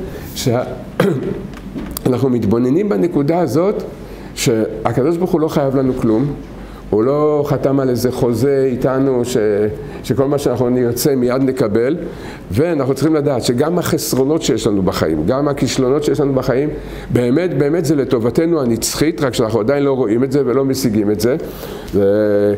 [SPEAKER 1] שאנחנו מתבוננים בנקודה הזאת שהקדוש ברוך הוא לא חייב לנו כלום, הוא לא חתם על איזה חוזה איתנו ש... שכל מה שאנחנו נרצה מיד נקבל, ואנחנו צריכים לדעת שגם החסרונות שיש לנו בחיים, גם הכישלונות שיש לנו בחיים, באמת, באמת זה לטובתנו הנצחית, רק שאנחנו עדיין לא רואים את זה ולא משיגים את זה. זה...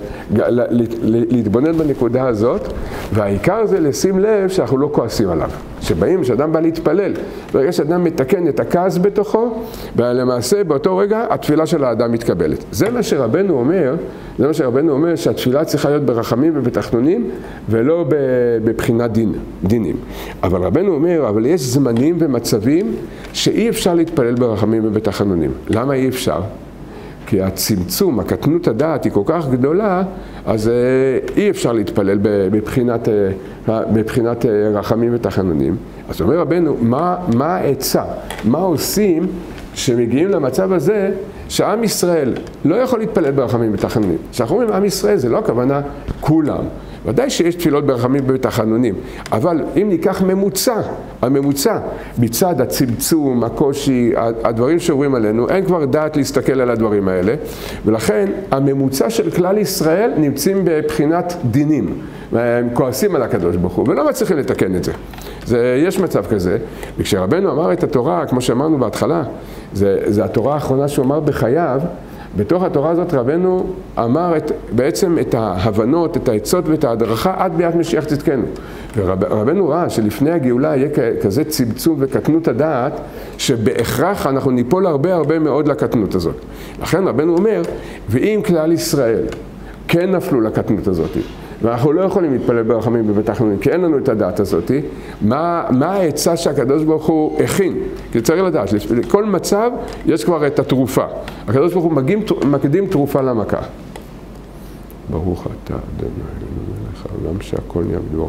[SPEAKER 1] להתבונן בנקודה הזאת, והעיקר זה לשים לב שאנחנו לא כועסים עליו. שבאים, שאדם בא להתפלל, ברגע שאדם מתקן את הכעס בתוכו, ולמעשה באותו רגע התפילה של האדם מתקבלת. זה מה שרבנו אומר, זה מה שרבנו אומר, שהתפילה צריכה להיות ברחמים ובתחנונים, ולא בבחינת דין, דינים. אבל רבנו אומר, אבל יש זמנים ומצבים שאי אפשר להתפלל ברחמים ובתחנונים. למה אי אפשר? כי הצמצום, הקטנות הדעת היא כל כך גדולה, אז אי אפשר להתפלל בבחינת, בבחינת רחמים ותחנונים. אז אומר רבנו, מה, מה העצה? מה עושים שמגיעים למצב הזה שעם ישראל לא יכול להתפלל ברחמים ותחנונים? שאנחנו אומרים עם ישראל זה לא הכוונה כולם. ודאי שיש תפילות ברחמים ובתחנונים, אבל אם ניקח ממוצע, הממוצע מצד הצמצום, הקושי, הדברים שעוברים עלינו, אין כבר דעת להסתכל על הדברים האלה, ולכן הממוצע של כלל ישראל נמצאים בבחינת דינים, הם כועסים על הקדוש ברוך הוא, ולא מצליחים לתקן את זה. זה, יש מצב כזה, וכשרבנו אמר את התורה, כמו שאמרנו בהתחלה, זה, זה התורה האחרונה שהוא אמר בחייו, בתוך התורה הזאת רבנו אמר את, בעצם את ההבנות, את העצות ואת ההדרכה עד ביאת משיח צדקנו. ורבנו ראה שלפני הגאולה יהיה כזה צמצום וקטנות הדעת, שבהכרח אנחנו ניפול הרבה הרבה מאוד לקטנות הזאת. לכן רבנו אומר, ואם כלל ישראל כן נפלו לקטנות הזאת, ואנחנו לא יכולים להתפלל ברחמים ובתחנונים, כי אין לנו את הדעת הזאת, מה, מה העצה שהקדוש ברוך הוא הכין? כי צריך לדעת, לכל מצב יש כבר את התרופה. הקדוש ברוך הוא מגיעים, מקדים תרופה למכה. ברוך אתה, אדוני אלוהינו מלך העולם שהכל נהיה בדברו.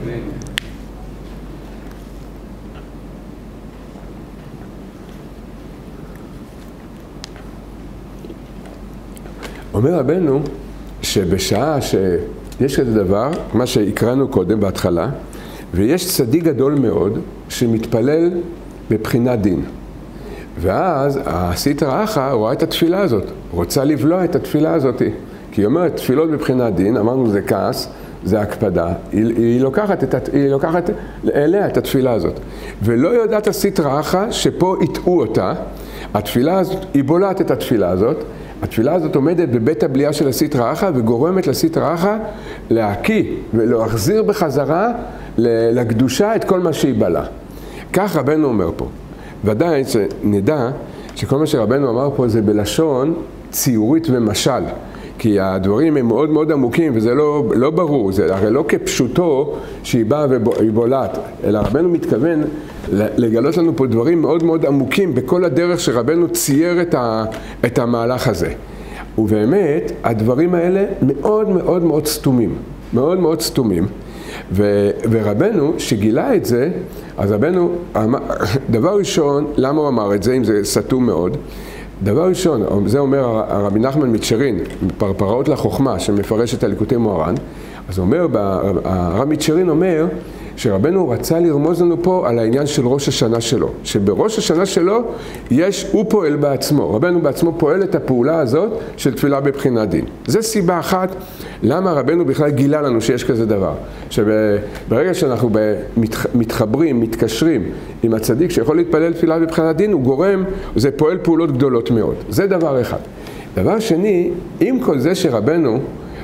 [SPEAKER 1] אומר רבנו שבשעה ש... יש כזה דבר, מה שהקראנו קודם בהתחלה, ויש צדיק גדול מאוד שמתפלל בבחינת דין. ואז הסטרא אחרא רואה את התפילה הזאת, רוצה לבלוע את התפילה הזאת. כי היא אומרת, תפילות בבחינת דין, אמרנו זה כעס, זה הקפדה, היא, היא, לוקחת את, היא לוקחת אליה את התפילה הזאת. ולא יודעת הסטרא אחרא שפה יטעו אותה, התפילה הזאת, היא בולעת את התפילה הזאת, התפילה הזאת עומדת בבית הבליעה של הסטרא אחרא וגורמת לסטרא אחרא להקיא ולהחזיר בחזרה לקדושה את כל מה שהיא בלעה. כך רבנו אומר פה. ודאי שנדע שכל מה שרבנו אמר פה זה בלשון ציורית ומשל. כי הדברים הם מאוד מאוד עמוקים וזה לא, לא ברור, זה הרי לא כפשוטו שהיא באה והיא בולעת, אלא רבנו מתכוון לגלות לנו פה דברים מאוד מאוד עמוקים בכל הדרך שרבנו צייר את, ה, את המהלך הזה. ובאמת הדברים האלה מאוד מאוד מאוד סתומים, מאוד מאוד סתומים. ו, ורבנו שגילה את זה, אז רבנו, דבר ראשון, למה הוא אמר את זה אם זה סתום מאוד? דבר ראשון, זה אומר הרבי נחמן מצ'רין, פרפראות לחוכמה, שמפרש את הליקוטי מוהר"ן, אז הוא אומר, הרבי מצ'רין אומר, שרבנו רצה לרמוז לנו פה על העניין של ראש השנה שלו, שבראש השנה שלו יש, הוא פועל בעצמו, רבנו בעצמו פועל את הפעולה הזאת של תפילה בבחינת דין. זו סיבה אחת למה רבנו בכלל גילה לנו שיש כזה דבר, שברגע שאנחנו מתחברים, מתקשרים עם הצדיק שיכול להתפלל תפילה בבחינת דין, הוא גורם, זה פועל פעולות גדולות מאוד. זה דבר אחד. דבר שני, עם כל זה שרבנו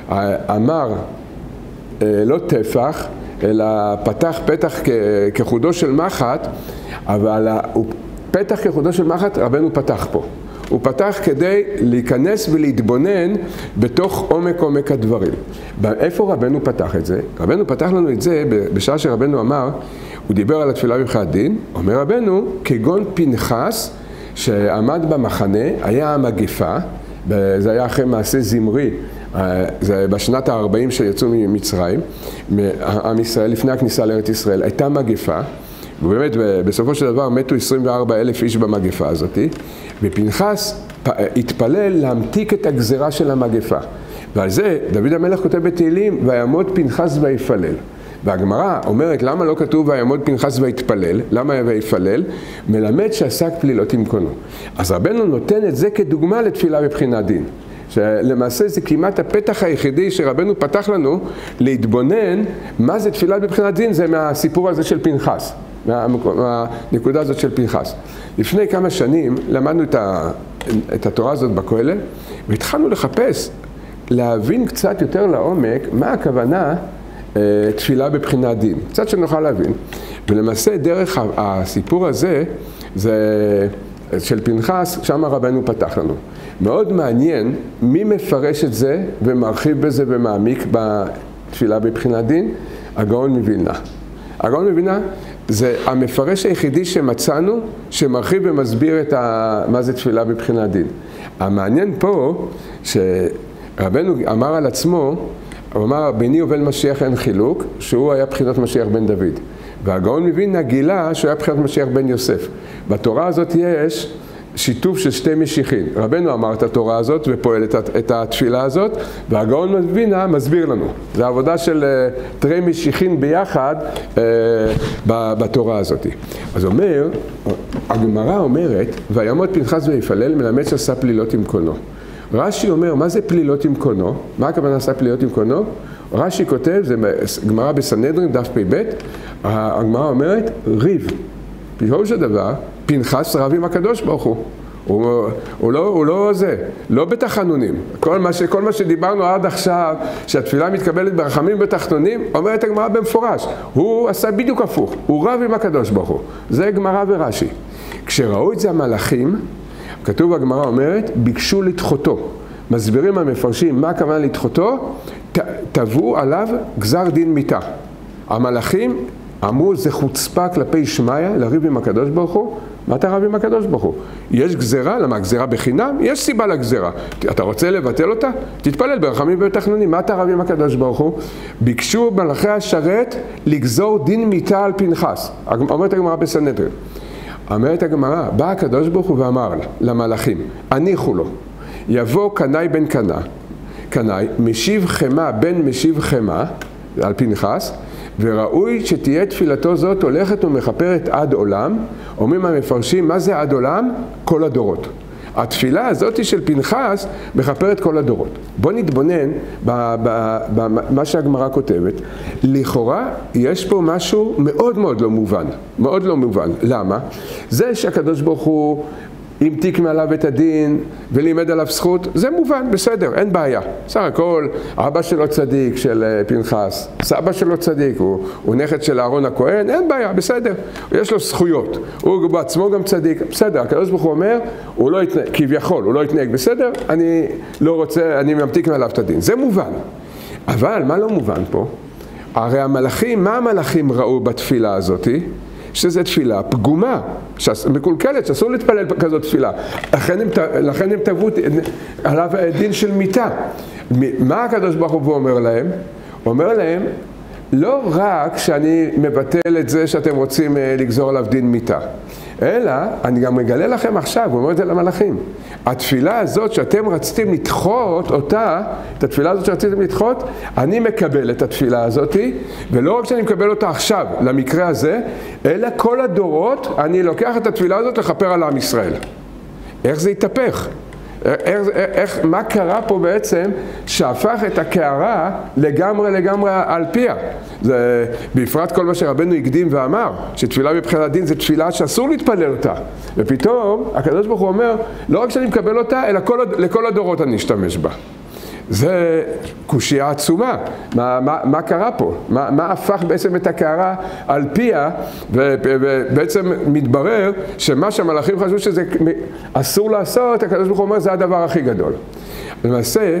[SPEAKER 1] אמר לא טפח, אלא פתח פתח כחודו של מחט, אבל הוא פתח כחודו של מחט, רבנו פתח פה. הוא פתח כדי להיכנס ולהתבונן בתוך עומק עומק הדברים. איפה רבנו פתח את זה? רבנו פתח לנו את זה בשעה שרבנו אמר, הוא דיבר על התפילה בבחינת דין, אומר רבנו, כגון פנחס שעמד במחנה, היה המגפה, זה היה אחרי מעשה זמרי, זה בשנת ה-ארבעים שיצאו ממצרים, עם ישראל, לפני הכניסה לארץ ישראל, הייתה מגפה, ובאמת בסופו של דבר מתו עשרים וארבעה אלף איש במגפה הזאת, ופנחס התפלל להמתיק את הגזרה של המגפה. ועל זה דוד המלך כותב בתהילים, ויעמוד פנחס ויפלל. והגמרא אומרת, למה לא כתוב ויעמוד פנחס ויתפלל? למה ויפלל? מלמד שעסק פלילות עם קונו. אז רבנו נותן את זה כדוגמה לתפילה בבחינת דין. שלמעשה זה כמעט הפתח היחידי שרבנו פתח לנו להתבונן מה זה תפילה בבחינת דין, זה מהסיפור הזה של פנחס, מהנקודה הזאת של פנחס. לפני כמה שנים למדנו את, ה, את התורה הזאת בכולל, והתחלנו לחפש, להבין קצת יותר לעומק מה הכוונה תפילה בבחינת דין, קצת שנוכל להבין. ולמעשה דרך הסיפור הזה, זה של פנחס, שם רבנו פתח לנו. מאוד מעניין מי מפרש את זה ומרחיב בזה ומעמיק בתפילה בבחינת דין, הגאון מווילנה. הגאון מווילנה זה המפרש היחידי שמצאנו שמרחיב ומסביר את ה... מה זה תפילה בבחינת דין. המעניין פה שרבנו אמר על עצמו, הוא אמר, ביני ובין משיח אין חילוק, שהוא היה בחינת משיח בן דוד. והגאון מווילנה גילה שהוא היה בחינת משיח בן יוסף. בתורה הזאת יש שיתוף של שתי משיחים. רבנו אמר את התורה הזאת ופועל את, את התפילה הזאת, והגאון מווילנה מסביר לנו. זה העבודה של uh, תרי משיחים ביחד uh, בתורה הזאת. אז אומר, הגמרא אומרת, ויעמוד פנחס ויפלל, מלמד שעשה פלילות עם קונו. רש"י אומר, מה זה פלילות עם קונו? מה הכוונה עשה פלילות עם קונו? רש"י כותב, זה גמרא בסנהדרין, דף פ"ב, הגמרא אומרת, ריב. פירוש של דבר, פנחס רב עם הקדוש ברוך הוא. הוא, הוא, לא, הוא לא זה, לא בתחנונים. כל מה, ש, כל מה שדיברנו עד עכשיו, שהתפילה מתקבלת ברחמים בתחתונים, אומרת הגמרא במפורש. הוא עשה בדיוק הפוך, הוא רב עם הקדוש ברוך הוא. זה גמרא ורש"י. כשראו את זה המלאכים, כתוב הגמרא אומרת, ביקשו לדחותו. מסבירים המפרשים מה הכוונה לדחותו, תבעו עליו גזר דין מיתה. המלאכים אמרו, זה חוצפה כלפי שמיה, לריב עם הקדוש ברוך הוא. מה אתה רב עם הקדוש ברוך הוא? יש גזרה, למה גזרה בחינם? יש סיבה לגזרה. אתה רוצה לבטל אותה? תתפלל ברחמים ובתחנונים, מה אתה רב עם הקדוש ברוך הוא? ביקשו מלאכי השרת לגזור דין מיתה על פנחס. אומרת הגמרא בסנהדרין. אומרת הגמרא, בא הקדוש ברוך הוא ואמר למלאכים, הניחו לו, יבוא קנאי בן קנא, קנאי, משיב חמה בן משיב חמה, על פנחס, וראוי שתהיה תפילתו זאת הולכת ומכפרת עד עולם. אומרים המפרשים, מה זה עד עולם? כל הדורות. התפילה הזאת של פנחס מכפרת כל הדורות. בוא נתבונן במה שהגמרא כותבת. לכאורה יש פה משהו מאוד מאוד לא מובן. מאוד לא מובן. למה? זה שהקדוש ברוך הוא המתיק מעליו את הדין ולימד עליו זכות, זה מובן, בסדר, אין בעיה. סך הכל, אבא שלו צדיק של פנחס, סבא שלו צדיק, הוא, הוא נכד של אהרון הכהן, אין בעיה, בסדר. יש לו זכויות, הוא בעצמו גם צדיק, בסדר. הקדוש ברוך הוא אומר, הוא לא יתנהג, כביכול, הוא לא יתנהג, בסדר, אני לא רוצה, אני ממתיק מעליו את הדין. זה מובן. אבל מה לא מובן פה? הרי המלאכים, מה המלאכים ראו בתפילה הזאת? שזו תפילה פגומה, מקולקלת, שאסור להתפלל כזאת תפילה. לכן הם, לכן הם תבעו עליו דין של מיתה. מה הקדוש ברוך הוא אומר להם? אומר להם, לא רק שאני מבטל את זה שאתם רוצים לגזור עליו דין מיתה, אלא אני גם מגלה לכם עכשיו, הוא אומר את זה למלאכים. התפילה הזאת שאתם רציתם לדחות אותה, את התפילה הזאת שרציתם לדחות, אני מקבל את התפילה הזאת, ולא רק שאני מקבל אותה עכשיו, למקרה הזה, אלא כל הדורות אני לוקח את התפילה הזאת לכפר על עם ישראל. איך זה יתהפך? איך, איך, מה קרה פה בעצם שהפך את הקערה לגמרי לגמרי על פיה? זה בפרט כל מה שרבנו הקדים ואמר, שתפילה מבחינת הדין זה תפילה שאסור להתפלל אותה. ופתאום הקדוש ברוך הוא אומר, לא רק שאני מקבל אותה, אלא כל, לכל הדורות אני אשתמש בה. זה קושיה עצומה. מה, מה, מה קרה פה? מה, מה הפך בעצם את הקערה על פיה, ובעצם מתברר שמה שהמלאכים חשבו שזה אסור לעשות, הקדוש ברוך הוא אומר, זה הדבר הכי גדול. למעשה,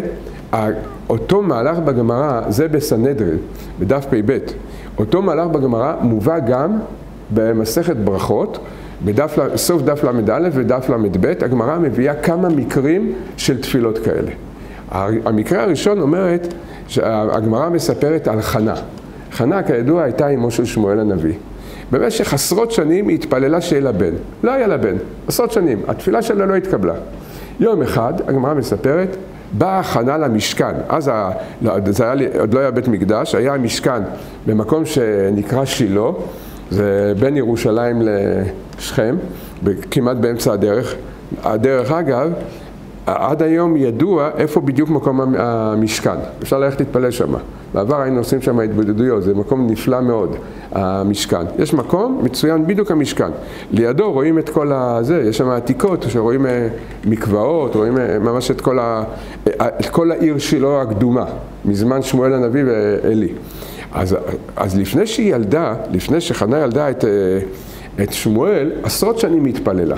[SPEAKER 1] אותו מהלך בגמרא, זה בסנהדרין, בדף פ"ב, אותו מהלך בגמרא מובא גם במסכת ברכות, בדף, סוף דף למד א' ודף למד ב', הגמרא מביאה כמה מקרים של תפילות כאלה. המקרה הראשון אומרת שהגמרא מספרת על חנה. חנה כידוע הייתה אמו של שמואל הנביא. במשך עשרות שנים היא התפללה שיהיה לה בן. לא היה לה בן, עשרות שנים. התפילה שלה לא התקבלה. יום אחד, הגמרא מספרת, באה חנה למשכן. אז ה... זה היה... עוד לא היה בית מקדש, היה המשכן במקום שנקרא שילה, זה בין ירושלים לשכם, כמעט באמצע הדרך. הדרך אגב, עד היום ידוע איפה בדיוק מקום המשכן. אפשר ללכת להתפלל שם. בעבר היינו עושים שם התבודדויות, זה מקום נפלא מאוד, המשכן. יש מקום מצוין בדיוק המשכן. לידו רואים את כל הזה, יש שם עתיקות שרואים מקוואות, רואים ממש את כל, ה, את כל העיר שלו הקדומה, מזמן שמואל הנביא ואלי. אז, אז לפני שהיא ילדה, לפני שחנה ילדה את, את שמואל, עשרות שנים היא התפללה.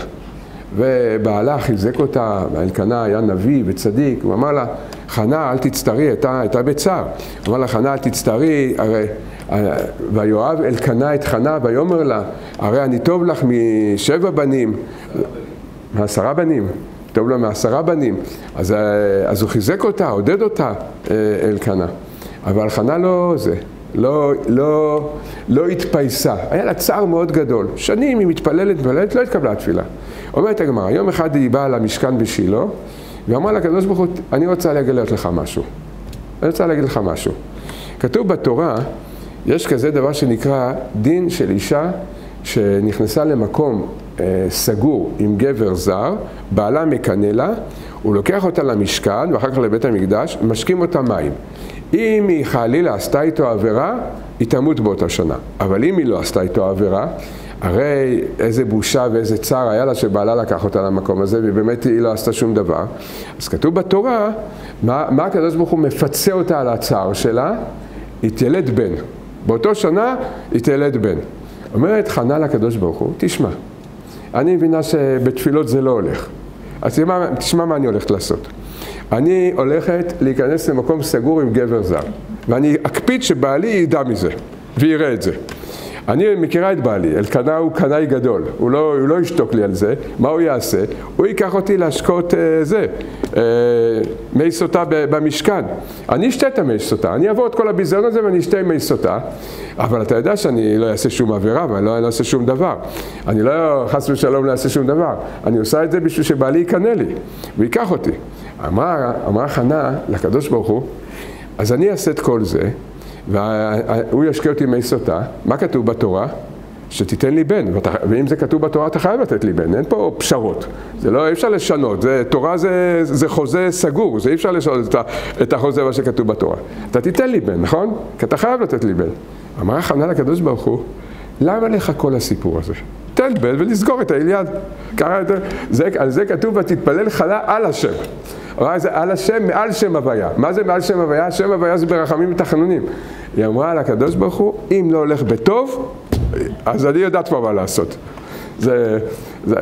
[SPEAKER 1] ובעלה חיזק אותה, ואלקנה היה נביא וצדיק, הוא אמר לה, חנה אל תצטרי, הייתה, הייתה בצער, הוא אמר לה, חנה אל תצטרי, הרי, ויואב אלקנה את חנה, ויאמר לה, הרי אני טוב לך משבע בנים, מעשרה בנים, טוב לה מעשרה בנים, אז, אז הוא חיזק אותה, עודד אותה אלקנה, אבל חנה לא זה, לא, לא, לא התפייסה, היה לה צער מאוד גדול, שנים היא מתפללת, מתפללת, לא התקבלה תפילה. אומרת הגמרא, יום אחד היא באה למשכן בשילה, ואמרה לקדוש ברוך הוא, אני רוצה לגלות לך משהו. אני רוצה להגיד לך משהו. כתוב בתורה, יש כזה דבר שנקרא דין של אישה שנכנסה למקום אה, סגור עם גבר זר, בעלה מקנא לה, הוא לוקח אותה למשכן ואחר כך לבית המקדש, משקים אותה מים. אם היא חלילה עשתה איתו עבירה, היא תמות באותה שנה. אבל אם היא לא עשתה איתו עבירה, הרי איזה בושה ואיזה צער היה לה שבעלה לקח אותה למקום הזה, ובאמת היא לא עשתה שום דבר. אז כתוב בתורה, מה, מה הקדוש ברוך הוא מפצה אותה על הצער שלה? היא תלד בן. באותו שנה היא תלד בן. אומרת חנה לקדוש ברוך הוא, תשמע, אני מבינה שבתפילות זה לא הולך. אז תשמע, תשמע מה אני הולכת לעשות. אני הולכת להיכנס למקום סגור עם גבר זר, ואני אקפיד שבעלי ידע מזה, ויראה את זה. אני מכירה את בעלי, אלקנה הוא קנאי גדול, הוא לא, הוא לא ישתוק לי על זה, מה הוא יעשה? הוא ייקח אותי להשקות אה, זה, אה, מי סוטה במשכן. אני אשתה את המי סוטה, אני אעבור את כל הביזיון הזה ואני אשתה מי סוטה, אבל אתה יודע שאני לא אעשה שום עבירה ואני לא, לא אעשה שום דבר. אני לא חס ושלום לא אעשה שום דבר, אני עושה את זה בשביל שבעלי יקנא לי, הוא ייקח אותי. אמרה, אמרה חנה לקדוש ברוך הוא, אז אני אעשה את כל זה, והוא ישקה אותי מי סוטה. מה כתוב בתורה? שתיתן לי בן, ואם זה כתוב בתורה אתה חייב לתת לי בן, אין פה פשרות, זה לא, אי אפשר לשנות, זה, תורה זה, זה חוזה סגור, זה אי אפשר לשנות את, את החוזה מה שכתוב בתורה. אתה תיתן לי בן, נכון? כי אתה חייב לתת לי בן. אמרה חנה לקדוש ברוך הוא, למה לך כל הסיפור הזה? תן בן ולסגור את העניין. זה, על זה כתוב ותתפלל חלה על השם. אמרה, זה על השם, מעל שם הוויה. מה זה מעל שם הוויה? שם הוויה זה ברחמים ותחנונים. היא אמרה לקדוש ברוך הוא, אם לא הולך בטוב, אז אני יודעת כבר מה לעשות. זה, זה,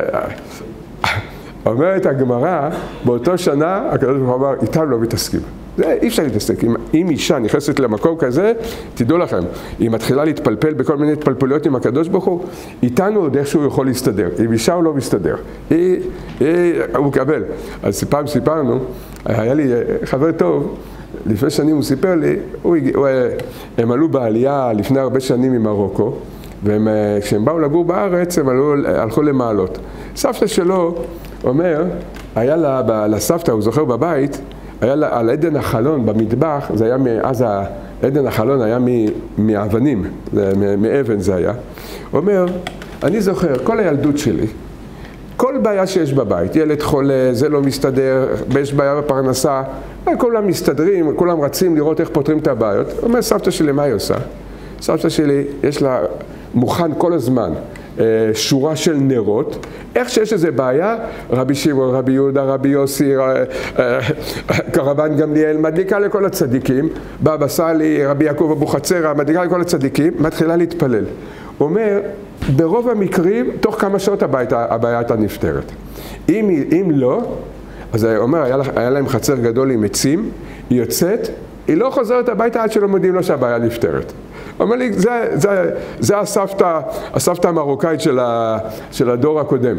[SPEAKER 1] אומרת הגמרא, באותו שנה, הקדוש ברוך הוא אמר, איתם לא מתעסקים. זה אי אפשר להתעסק. אם, אם אישה נכנסת למקום כזה, תדעו לכם, היא מתחילה להתפלפל בכל מיני התפלפלויות עם הקדוש ברוך הוא, איתנו עוד איכשהו יכול להסתדר. עם אישה הוא לא מסתדר. היא, היא, הוא מקבל. אז פעם סיפרנו, היה לי חבר טוב, לפני שנים הוא סיפר לי, הוא, הוא, הם עלו בעלייה לפני הרבה שנים ממרוקו, וכשהם באו לגור בארץ, הם עלו, הלכו למעלות. סבתא שלו אומר, היה לה, לסבתא, הוא זוכר בבית, היה לה, על עדן החלון במטבח, זה היה, אז עדן החלון היה מאבנים, מאבן זה היה. הוא אומר, אני זוכר, כל הילדות שלי, כל בעיה שיש בבית, ילד חולה, זה לא מסתדר, יש בעיה בפרנסה, כולם מסתדרים, כולם רצים לראות איך פותרים את הבעיות. הוא אומר, סבתא שלי, מה היא עושה? סבתא שלי, יש לה מוכן כל הזמן שורה של נרות, איך שיש איזה בעיה, רבי שמעון, רבי יהודה, רבי יוסי, קרבן גמליאל, מדליקה לכל הצדיקים, בבא סאלי, רבי יעקב אבוחצירא, מדליקה לכל הצדיקים, מתחילה להתפלל. הוא אומר, ברוב המקרים, תוך כמה שעות הבעיה הייתה נפתרת. אם, אם לא, אז הוא אומר, היה, היה להם חצר גדול עם עצים, היא יוצאת, היא לא חוזרת הביתה עד שלא מודיעים לו שהבעיה נפתרת. הוא אומר לי, זה, זה, זה הסבתא, הסבתא המרוקאית של, ה, של הדור הקודם.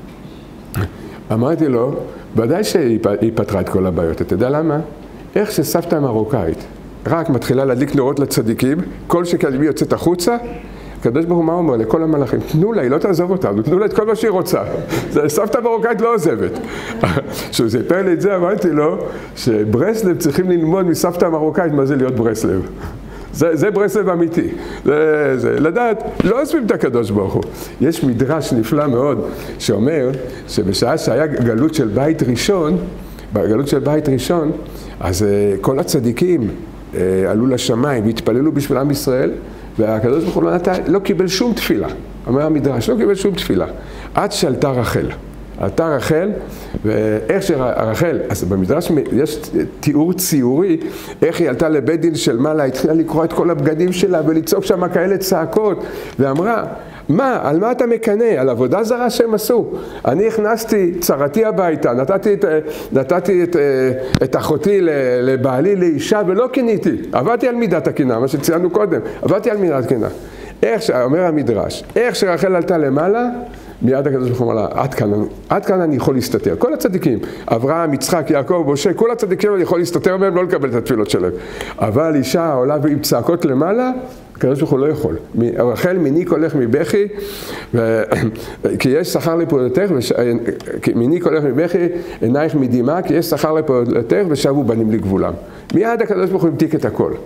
[SPEAKER 1] אמרתי לו, ודאי שהיא פתרה את כל הבעיות. אתה יודע למה? איך שסבתא המרוקאית רק מתחילה להדליק נרות לצדיקים, כל שכלבי יוצאת החוצה, הקדוש ברוך הוא מה אומר לכל המלאכים? תנו לה, היא לא תעזוב אותנו, תנו לה את כל מה שהיא רוצה. סבתא מרוקאית לא עוזבת. כשהוא סיפר לי את זה, אמרתי לו שברסלב צריכים ללמוד מסבתא המרוקאית מה זה להיות ברסלב. זה, זה ברסלב אמיתי. זה, זה, לדעת, לא עוזבים את הקדוש ברוך הוא. יש מדרש נפלא מאוד שאומר שבשעה שהיה גלות של בית ראשון, בגלות של בית ראשון, אז כל הצדיקים עלו לשמיים והתפללו בשביל עם ישראל, והקדוש ברוך הוא לא, לא קיבל שום תפילה. אומר המדרש, לא קיבל שום תפילה. עד שעלתה רחל. עלתה רחל, ואיך שרחל, אז במדרש יש תיאור ציורי, איך היא עלתה לבית דין של מעלה, התחילה לקרוא את כל הבגדים שלה ולצעוק שם כאלה צעקות, ואמרה, מה, על מה אתה מקנא? על עבודה זרה שהם עשו. אני הכנסתי צרתי הביתה, נתתי את, נתתי את, את אחותי לבעלי, לאישה, ולא קניתי. עבדתי על מידת הקנאה, מה שציינו קודם. עבדתי על מידת הקנאה. איך, אומר המדרש, איך שרחל עלתה למעלה, מיד הקדוש ברוך הוא אמר לה, עד כאן, עד כאן אני יכול להסתתר. כל הצדיקים, אברהם, יצחק, יעקב, משה, כל הצדיקים אני יכול להסתתר מהם, לא לקבל את התפילות שלהם. אבל אישה עולה עם צעקות למעלה, הקדוש ברוך הוא לא יכול. רחל מניק הולך מבכי, ו... כי יש שכר לפעולתך, וש... מניק הולך מבכי, עינייך מדמעה, כי יש שכר לפעולתך, ושבו בנים לגבולם. מיד הקדוש ברוך הוא המתיק את הכל.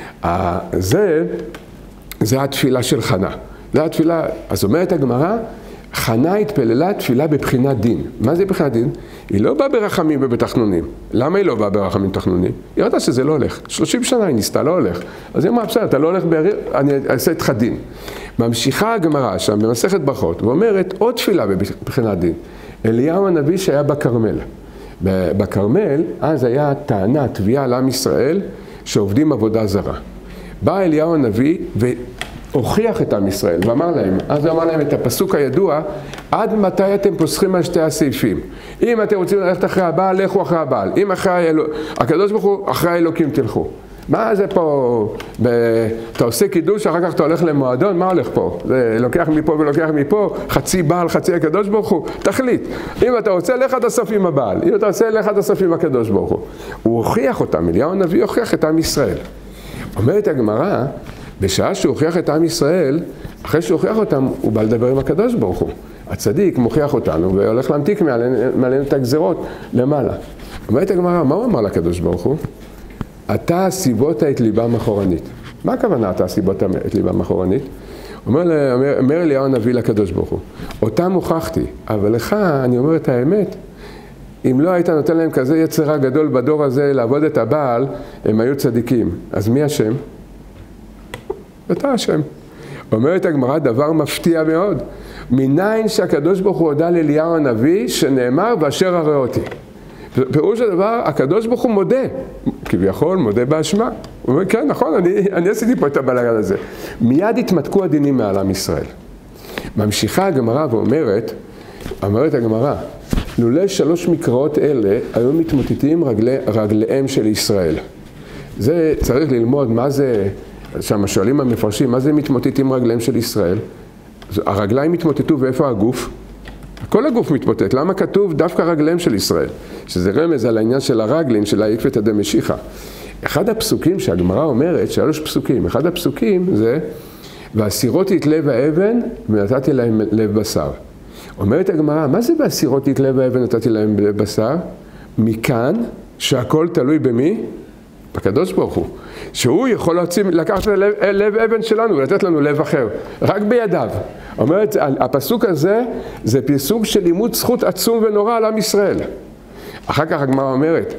[SPEAKER 1] זה, זה התפילה של חנה. זה התפילה, אז אומרת הגמרא, חנה התפללה תפילה בבחינת דין. מה זה בבחינת דין? היא לא באה ברחמים ובתחנונים. למה היא לא באה ברחמים ובתחנונים? היא יודעת שזה לא הולך. שלושים שנה היא ניסתה, לא הולך. אז היא אמרה, בסדר, אתה לא הולך בעיר, אני אעשה איתך דין. ממשיכה הגמרא שם במסכת ברכות, ואומרת עוד תפילה בבחינת דין. אליהו הנביא שהיה בכרמל. בכרמל, אז היה טענה, תביעה לעם ישראל, שעובדים עבודה זרה. בא אליהו הנביא ו... הוכיח את עם ישראל ואמר להם, אז הוא אמר להם את הפסוק הידוע, עד מתי אתם פוסחים על שתי הסעיפים? אם אתם רוצים ללכת אחרי הבעל, לכו אחרי הבעל. אם אחרי האלו... הקדוש ברוך הוא, אחרי האלוקים תלכו. מה זה פה? ב... אתה עושה קידוש, אחר כך אתה הולך למועדון, מה הולך פה? זה לוקח מפה ולוקח מפה, חצי בעל, חצי הקדוש ברוך הוא. תחליט. אם אתה רוצה, לך עד הסוף עם הבעל. אם אתה רוצה, לך עד הסוף עם הקדוש ברוך הוא. הוא הוכיח אותם, אליהו הנביא הוכיח את עם ישראל. אומרת הגמרא, בשעה שהוא הוכיח את עם ישראל, אחרי שהוא הוכיח אותם, הוא בא לדבר עם הקדוש ברוך הוא. הצדיק מוכיח אותנו והולך להמתיק מעלינו את הגזרות למעלה. אומרת הגמרא, מה הוא אמר לקדוש ברוך הוא? אתה סיבות את ליבם אחורנית. מה הכוונה אתה סיבות את ליבם אחורנית? אומר, אומר, אומר אליהו הנביא לקדוש ברוך הוא, אותם הוכחתי, אבל לך אני אומר את האמת, אם לא היית נותן להם כזה יצרה גדול בדור הזה לעבוד את הבעל, הם היו צדיקים. אז מי השם? אתה השם. אומרת הגמרא דבר מפתיע מאוד. מניין שהקדוש ברוך הוא הודה לאליהו הנביא שנאמר באשר הראה אותי. פירוש הדבר, הקדוש ברוך הוא מודה. כביכול מודה באשמה. הוא אומר, כן, נכון, אני, אני עשיתי פה את הבלגן הזה. מיד התמתקו הדינים מעל עם ישראל. ממשיכה הגמרא ואומרת, אומרת הגמרא, לולא שלוש מקראות אלה היו מתמוטטים רגלי, רגליהם של ישראל. זה צריך ללמוד מה זה... שם שואלים המפרשים, מה זה מתמוטטים רגליהם של ישראל? הרגליים מתמוטטו ואיפה הגוף? כל הגוף מתמוטט. למה כתוב דווקא רגליהם של ישראל? שזה רמז על העניין של הרגלים, של העקבתא דמשיחא. אחד הפסוקים שהגמרא אומרת, שלוש פסוקים, אחד הפסוקים זה והסירותי את לב האבן ונתתי להם לב בשר. אומרת הגמרא, מה זה והסירותי את לב האבן ונתתי להם לב בשר? מכאן שהכל תלוי במי? בקדוש ברוך הוא. שהוא יכול להוציא, לקחת לב, לב אבן שלנו ולתת לנו לב אחר. רק בידיו. אומרת, הפסוק הזה זה פסוק של לימוד זכות עצום ונורא על עם ישראל. אחר כך הגמרא אומרת,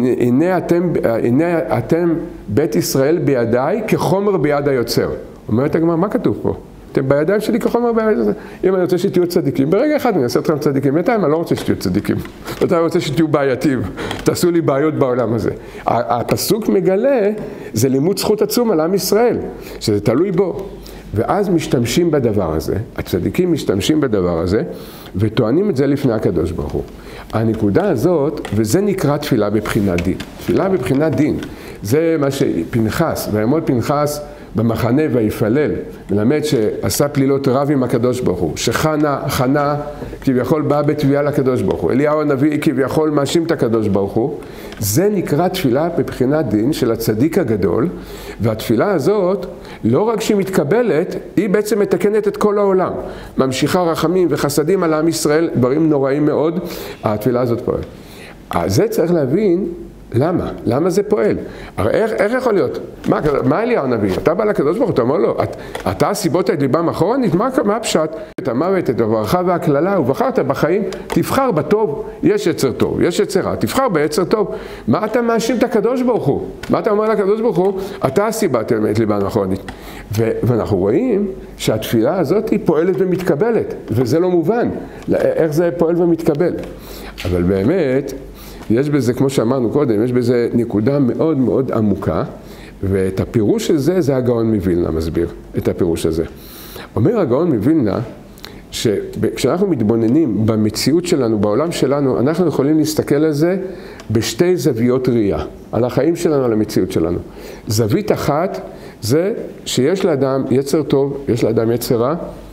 [SPEAKER 1] הנה אתם, הנה אתם בית ישראל בידיי כחומר ביד היוצר. אומרת הגמרא, מה כתוב פה? אתם בידיים שלי כחומר ביד היוצר. אם אני רוצה שתהיו צדיקים, ברגע אחד אני אעשה אתכם צדיקים. בינתיים אני לא רוצה שתהיו צדיקים. בינתיים אני רוצה שתהיו בעייתיים. תעשו לי בעיות בעולם הזה. הפסוק מגלה, זה לימוד זכות עצום על עם ישראל, שזה תלוי בו. ואז משתמשים בדבר הזה, הצדיקים משתמשים בדבר הזה, וטוענים את זה לפני הקדוש ברוך הוא. הנקודה הזאת, וזה נקרא תפילה בבחינת דין. תפילה בבחינת דין, זה מה שפנחס, ויעמוד פנחס במחנה ויפלל, מלמד שעשה פלילות רב עם הקדוש ברוך הוא, שחנה, חנה, כביכול באה בתביעה לקדוש ברוך הוא, אליהו הנביא כביכול מאשים את הקדוש ברוך הוא, זה נקרא תפילה בבחינת דין של הצדיק הגדול, והתפילה הזאת, לא רק שהיא מתקבלת, היא בעצם מתקנת את כל העולם, ממשיכה רחמים וחסדים על עם ישראל, דברים נוראים מאוד, התפילה הזאת פועל. אז זה צריך להבין, למה? למה זה פועל? הרי איך, איך יכול להיות? מה, מה אליהו הנביא? אתה בא לקדוש ברוך הוא, אתה אומר לו, את, אתה סיבות את ליבם אחורנית? מה, מה הפשט? את המוות, את הברכה והכללה, ובחרת בחיים, תבחר בטוב, יש יצר טוב, יש יצר רע, תבחר ביצר טוב. מה אתה מאשים את הקדוש ברוך הוא? מה אתה אומר לקדוש ברוך הוא? אתה סיבת את ליבם אחורנית. ו, ואנחנו רואים שהתפילה הזאת היא פועלת ומתקבלת, וזה לא מובן. איך זה פועל ומתקבל? אבל באמת, יש בזה, כמו שאמרנו קודם, יש בזה נקודה מאוד מאוד עמוקה, ואת הפירוש של זה, זה הגאון מווילנה מסביר, את הפירוש הזה. אומר הגאון מווילנה, שכשאנחנו מתבוננים במציאות שלנו, בעולם שלנו, אנחנו יכולים להסתכל על זה בשתי זוויות ראייה, על החיים שלנו, על המציאות שלנו. זווית אחת, זה שיש לאדם יצר טוב, יש לאדם יצר רע,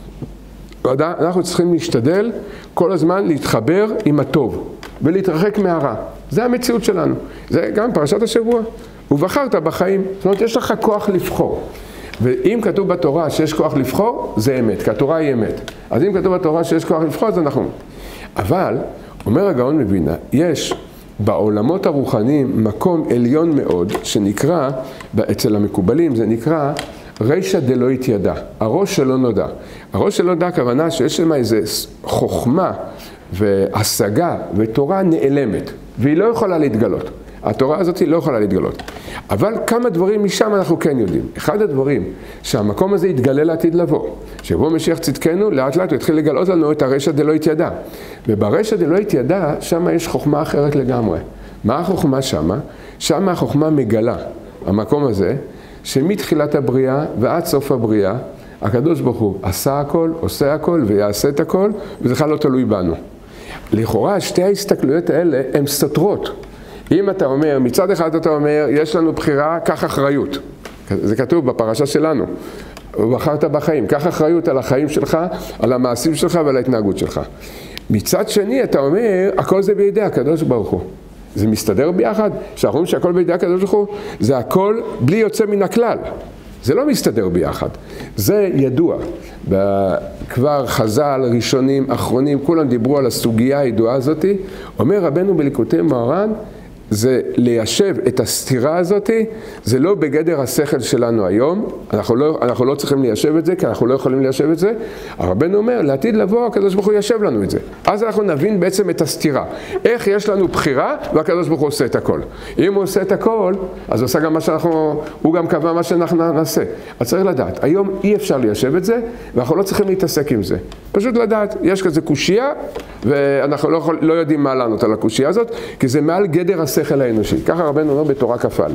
[SPEAKER 1] אנחנו צריכים להשתדל כל הזמן להתחבר עם הטוב. ולהתרחק מהרע. זה המציאות שלנו. זה גם פרשת השבוע. ובחרת בחיים. זאת אומרת, יש לך כוח לבחור. ואם כתוב בתורה שיש כוח לבחור, זה אמת, כי התורה היא אמת. אז אם כתוב בתורה שיש כוח לבחור, זה נכון. אבל, אומר הגאון מווילנה, יש בעולמות הרוחניים מקום עליון מאוד, שנקרא, אצל המקובלים, זה נקרא רישא דלא התיידע, הראש שלא נודע. הראש שלא נודע, הכוונה שיש שם איזו חוכמה, והשגה ותורה נעלמת, והיא לא יכולה להתגלות. התורה הזאת היא לא יכולה להתגלות. אבל כמה דברים משם אנחנו כן יודעים. אחד הדברים שהמקום הזה יתגלה לעתיד לבוא, שבו משיח צדקנו, לאט לאט הוא התחיל לגלות לנו את הרשע דלא התיידע. וברשע דלא התיידע, שם יש חוכמה אחרת לגמרי. מה החוכמה שם? שם החוכמה מגלה, המקום הזה, שמתחילת הבריאה ועד סוף הבריאה, הקדוש ברוך הוא עשה הכל, עושה הכל ויעשה את הכל, וזה בכלל לא תלוי בנו. לכאורה, שתי ההסתכלויות האלה הן סותרות. אם אתה אומר, מצד אחד אתה אומר, יש לנו בחירה, קח אחריות. זה כתוב בפרשה שלנו. ובחרת בחיים, קח אחריות על החיים שלך, על המעשים שלך ועל ההתנהגות שלך. מצד שני, אתה אומר, הכל זה בידי הקדוש ברוך הוא. זה מסתדר ביחד? שאנחנו אומרים שהכל בידי הקדוש ברוך הוא, זה הכל בלי יוצא מן הכלל. זה לא מסתדר ביחד. זה ידוע. כבר חז"ל, ראשונים, אחרונים, כולם דיברו על הסוגיה הידועה הזאת. אומר רבנו בליקוטי מוהר"ן, זה ליישב את הסתירה הזאת, זה לא בגדר השכל שלנו היום, אנחנו לא, אנחנו לא צריכים ליישב את זה, כי אנחנו לא יכולים ליישב את זה. הרבנו אומר, לעתיד לבוא, הקדוש ברוך הוא יישב לנו את זה. אז אנחנו נבין בעצם את הסתירה. איך יש לנו בחירה, והקדוש ברוך הוא עושה את הכל. אם הוא עושה את הכל, אז הוא עושה גם מה שאנחנו, הוא גם קבע מה שאנחנו נעשה. אז צריך לדעת, היום אי אפשר ליישב את זה, ואנחנו לא צריכים להתעסק עם זה. פשוט לדעת, יש כזה קושייה, ואנחנו לא, יכול, לא יודעים מה לענות על הקושייה הזאת, כי זה מעל גדר השכל האנושי. ככה רבנו אומר בתורה כ"א.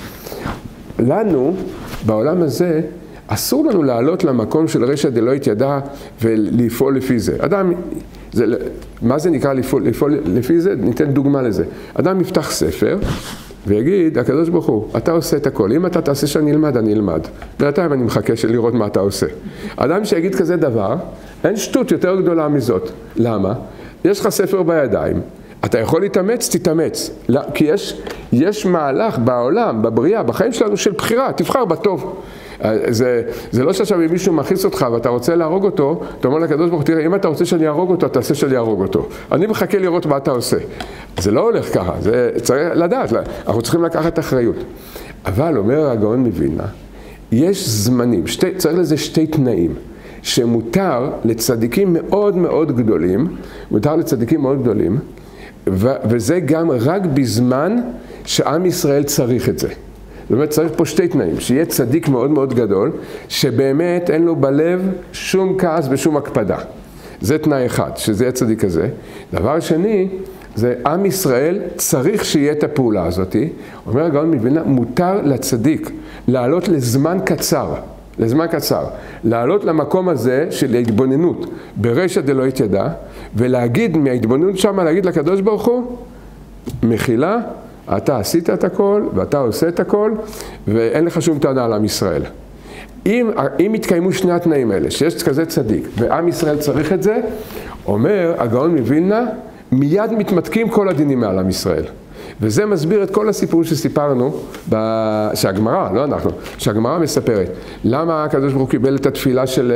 [SPEAKER 1] לנו, בעולם הזה, אסור לנו לעלות למקום של רשע דלא התיידע ולפעול לפי זה. אדם, זה, מה זה נקרא לפעול, לפעול לפי זה? ניתן דוגמה לזה. אדם יפתח ספר ויגיד, הקדוש ברוך הוא, אתה עושה את הכל. אם אתה תעשה שאני אלמד, אני אלמד. בינתיים אני מחכה לראות מה אתה עושה. אדם שיגיד כזה דבר, אין שטות יותר גדולה מזאת. למה? יש לך ספר בידיים. אתה יכול להתאמץ, תתאמץ. כי יש, יש מהלך בעולם, בבריאה, בחיים שלנו של בחירה, תבחר בטוב. זה, זה לא שעכשיו אם מישהו מכניס אותך ואתה רוצה להרוג אותו, אתה אומר לקדוש ברוך הוא, תראה, אם אתה רוצה שאני אהרוג אותו, תעשה שאני אהרוג אותו. אני מחכה לראות מה אתה עושה. זה לא הולך ככה, זה צריך לדעת, אנחנו צריכים לקחת אחריות. אבל אומר הגאון מווילנה, יש זמנים, שתי, צריך לזה שתי תנאים, שמותר לצדיקים מאוד מאוד גדולים, מותר לצדיקים מאוד גדולים, ו, וזה גם רק בזמן שעם ישראל צריך את זה. זאת אומרת, צריך פה שתי תנאים, שיהיה צדיק מאוד מאוד גדול, שבאמת אין לו בלב שום כעס ושום הקפדה. זה תנאי אחד, שזה יהיה צדיק הזה. דבר שני, זה עם ישראל צריך שיהיה את הפעולה הזאת. אומר הגאון מווילנה, מותר לצדיק לעלות לזמן קצר, לזמן קצר, לעלות למקום הזה של ההתבוננות ברשע דלא יתיידע, ולהגיד מההתבוננות שם, להגיד לקדוש ברוך הוא, מחילה, אתה עשית את הכל, ואתה עושה את הכל, ואין לך שום טענה על עם ישראל. אם, אם יתקיימו שני התנאים האלה, שיש כזה צדיק, ועם ישראל צריך את זה, אומר הגאון מווילנה, מיד מתמתקים כל הדינים מעל עם ישראל. וזה מסביר את כל הסיפור שסיפרנו, שהגמרא, לא אנחנו, שהגמרא מספרת. למה הקדוש ברוך הוא קיבל את התפילה של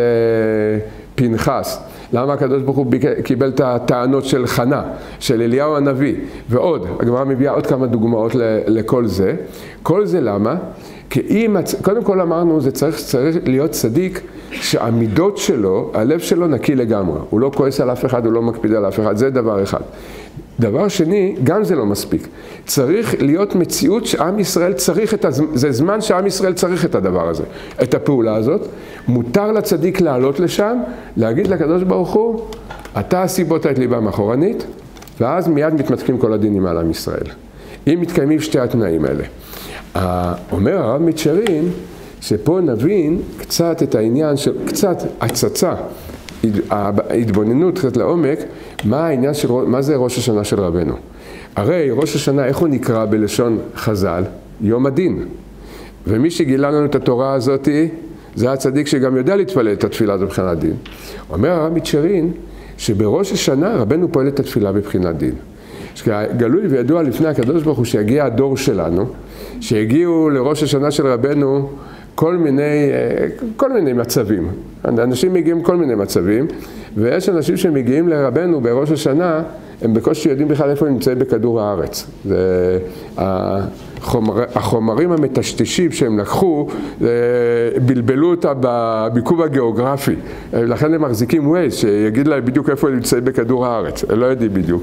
[SPEAKER 1] פנחס? למה הקדוש ברוך הוא קיבל את הטענות של חנה, של אליהו הנביא, ועוד, הגמרא מביאה עוד כמה דוגמאות לכל זה. כל זה למה? כי אם, קודם כל אמרנו, זה צריך, צריך להיות צדיק שהמידות שלו, הלב שלו נקי לגמרי. הוא לא כועס על אף אחד, הוא לא מקפיד על אף אחד, זה דבר אחד. דבר שני, גם זה לא מספיק. צריך להיות מציאות שעם ישראל צריך את הזמן, זה זמן שעם ישראל צריך את הדבר הזה, את הפעולה הזאת. מותר לצדיק לעלות לשם, להגיד לקדוש ברוך הוא, אתה הסיבות את ליבם אחורנית, ואז מיד מתמתקים כל הדינים על עם ישראל. אם מתקיימים שתי התנאים האלה. אומר הרב מצ'רין, שפה נבין קצת את העניין של, קצת הצצה, ההתבוננות קצת לעומק, מה העניין של, מה זה ראש השנה של רבנו. הרי ראש השנה, איך הוא נקרא בלשון חז"ל? יום הדין. ומי שגילה לנו את התורה הזאת, זה הצדיק שגם יודע להתפלל את התפילה הזאת בבחינת דין. אומר הרב מצ'רין, שבראש השנה רבנו פועל את התפילה בבחינת דין. גלוי וידוע לפני הקדוש ברוך הוא שיגיע הדור שלנו, שהגיעו לראש השנה של רבנו כל מיני, כל מיני מצבים. אנשים מגיעים כל מיני מצבים, ויש אנשים שמגיעים לרבנו בראש השנה, הם בקושי יודעים בכלל איפה הם נמצאים בכדור הארץ. זה החומר, החומרים המטשטשים שהם לקחו, בלבלו אותה בביקוב הגיאוגרפי. לכן הם מחזיקים ווייז, שיגיד להם בדיוק איפה הם נמצאים בכדור הארץ. הם לא יודעים בדיוק.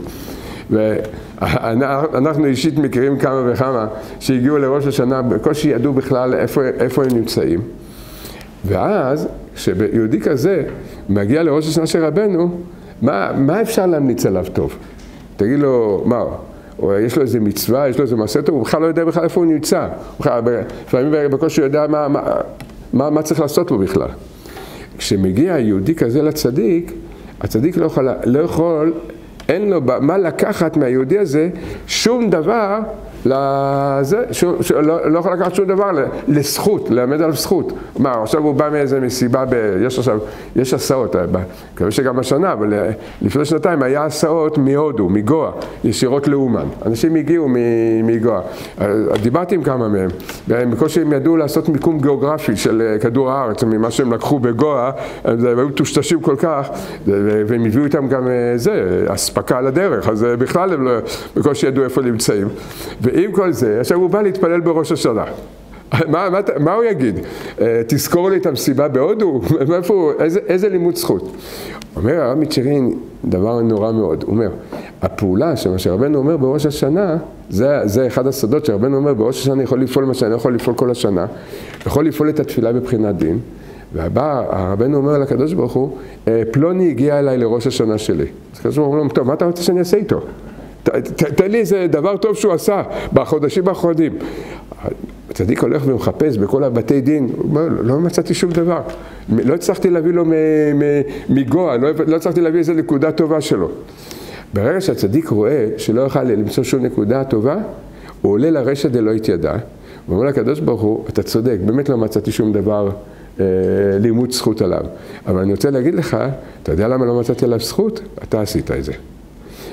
[SPEAKER 1] ואנחנו אישית מכירים כמה וכמה שהגיעו לראש השנה, בקושי ידעו בכלל איפה, איפה הם נמצאים. ואז, כשיהודי כזה מגיע לראש השנה של רבנו, מה, מה אפשר להמליץ עליו טוב? תגיד לו, מה? או יש לו איזה מצווה, יש לו איזה מעשה טוב, הוא בכלל לא יודע בכלל איפה הוא נמצא. לפעמים בקושי הוא יודע מה, מה, מה, מה צריך לעשות לו בכלל. כשמגיע יהודי כזה לצדיק, הצדיק לא יכול, לא יכול אין לו מה לקחת מהיהודי הזה שום דבר לזה, שום, ש, לא, לא יכול לקחת שום דבר לזכות, לעמד על זכות. מה, עכשיו הוא בא מאיזה מסיבה, ב, יש עכשיו, יש הסעות, מקווה שגם השנה, אבל לפני שנתיים היה הסעות מהודו, מגואה, ישירות לאומן. אנשים הגיעו מגואה. דיברתי עם כמה מהם, והם בקושי הם ידעו לעשות מיקום גיאוגרפי של כדור הארץ, ממה שהם לקחו בגואה, הם היו טושטשים כל כך, והם הביאו איתם גם זה, אספקה על הדרך, אז בכלל הם לא, בקושי ידעו איפה נמצאים. ועם כל זה, עכשיו הוא בא להתפלל בראש השנה. מה, מה, מה הוא יגיד? תזכור לי את המסיבה בהודו? מאיפה, איזה, איזה לימוד זכות? אומר הרב מצ'רין דבר נורא מאוד. הוא אומר, הפעולה שמה שרבנו אומר בראש השנה, זה, זה אחד הסודות שרבנו אומר, בראש השנה יכול לפעול מה שאני יכול לפעול כל השנה, יכול לפעול את התפילה בבחינת דין, והבא, הרבנו אומר לקדוש ברוך הוא, פלוני הגיע אליי לראש השנה שלי. אז הקדוש ברוך הוא אומר, טוב, מה אתה רוצה שאני אעשה איתו? תן לי איזה דבר טוב שהוא עשה בחודשים האחרונים. הצדיק הולך ומחפש בכל הבתי דין, הוא אומר, לא מצאתי שום דבר. לא הצלחתי להביא לו מגואה, לא, לא הצלחתי להביא איזה נקודה טובה שלו. ברגע שהצדיק רואה שלא יוכל למצוא שום נקודה טובה, הוא עולה לרשע דלא יתיידע, ואומר לקדוש ברוך הוא, אתה צודק, באמת לא מצאתי שום דבר אה, לימוד זכות עליו. אבל אני רוצה להגיד לך, אתה יודע למה לא מצאתי עליו זכות? אתה עשית את זה.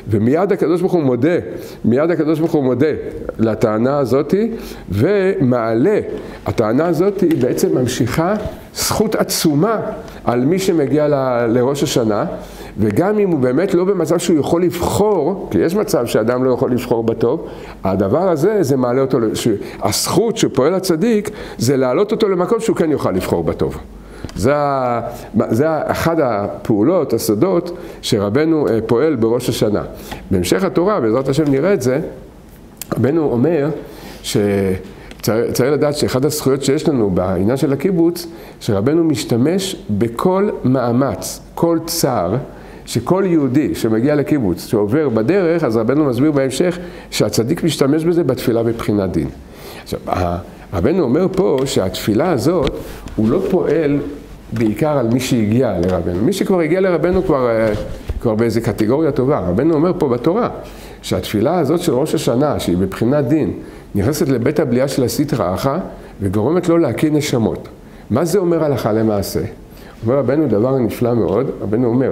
[SPEAKER 1] ומיד הקדוש ברוך הוא מודה, מיד הקדוש ברוך הוא מודה לטענה הזאת, ומעלה. הטענה הזאת היא בעצם ממשיכה זכות עצומה על מי שמגיע ל, לראש השנה, וגם אם הוא באמת לא במצב שהוא יכול לבחור, כי יש מצב שאדם לא יכול לבחור בטוב, הדבר הזה זה מעלה אותו, הזכות שפועל הצדיק זה להעלות אותו למקום שהוא כן יוכל לבחור בטוב. זה, זה אחד הפעולות, הסודות, שרבנו פועל בראש השנה. בהמשך התורה, בעזרת השם נראה את זה, רבנו אומר שצריך לדעת שאחד הזכויות שיש לנו בעניין של הקיבוץ, שרבנו משתמש בכל מאמץ, כל צער, שכל יהודי שמגיע לקיבוץ, שעובר בדרך, אז רבנו מסביר בהמשך שהצדיק משתמש בזה בתפילה בבחינת דין. עכשיו, רבנו אומר פה שהתפילה הזאת, הוא לא פועל בעיקר על מי שהגיע לרבנו. מי שכבר הגיע לרבנו כבר, כבר באיזו קטגוריה טובה. רבנו אומר פה בתורה, שהתפילה הזאת של ראש השנה, שהיא בבחינת דין, נכנסת לבית הבליעה של הסטרא אחא, וגורמת לו להקיא נשמות. מה זה אומר הלכה למעשה? אומר רבנו דבר נפלא מאוד, רבנו אומר,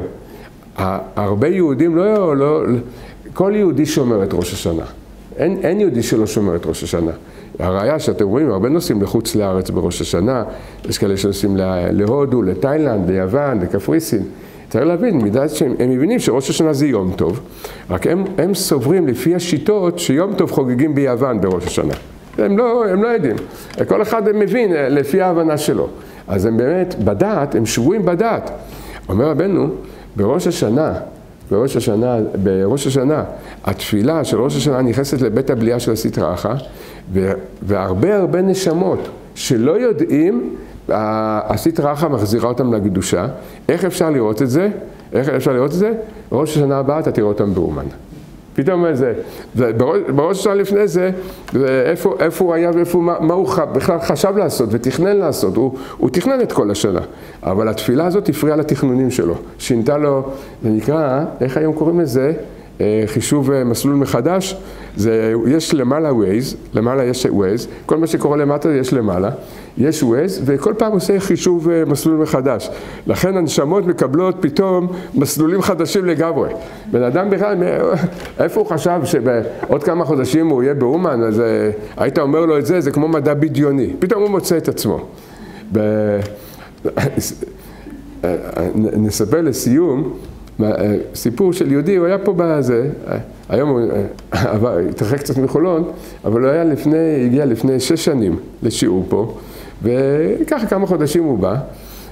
[SPEAKER 1] הרבה יהודים לא, לא, כל יהודי שומר את ראש השנה. אין, אין יהודי שלא שומר את ראש השנה. הראיה שאתם רואים, הרבה נוסעים לחוץ לארץ בראש השנה, יש כאלה שנוסעים להודו, לתאילנד, ליוון, לקפריסין. צריך להבין, מידת שהם הם מבינים שראש השנה זה יום טוב, רק הם, הם סוברים לפי השיטות שיום טוב חוגגים ביוון בראש השנה. הם לא, הם לא יודעים. כל אחד הם מבין לפי ההבנה שלו. אז הם באמת בדעת, הם שבויים בדעת. אומר רבנו, בראש השנה, בראש השנה, בראש השנה, התפילה של ראש השנה נכנסת לבית הבליעה של הסטרא אחא, והרבה הרבה נשמות שלא יודעים, הסטרא אחא מחזירה אותם לקדושה. איך אפשר לראות את זה? איך אפשר לראות את זה? בראש השנה הבאה אתה תראה אותם באומן. פתאום זה, בראש, בראש השנה לפני זה, איפה, איפה הוא היה ואיפה, מה, מה הוא בכלל חשב לעשות ותכנן לעשות, הוא, הוא תכנן את כל השנה, אבל התפילה הזאת הפריעה לתכנונים שלו, שינתה לו, זה נקרא, איך היום קוראים לזה? חישוב מסלול מחדש, זה, יש למעלה ווייז, למעלה יש ווייז, כל מה שקורה למטה יש למעלה, יש ווייז, וכל פעם עושה חישוב מסלול מחדש. לכן הנשמות מקבלות פתאום מסלולים חדשים לגמרי. בן אדם בכלל, איפה הוא חשב שבעוד כמה חודשים הוא יהיה באומן, אז היית אומר לו את זה, זה כמו מדע בדיוני. פתאום הוא מוצא את עצמו. ב... נספר לסיום, סיפור של יהודי, הוא היה פה בזה, היום הוא התרחק קצת מחולון, אבל הוא היה לפני, הגיע לפני שש שנים לשיעור פה, וככה כמה חודשים הוא בא,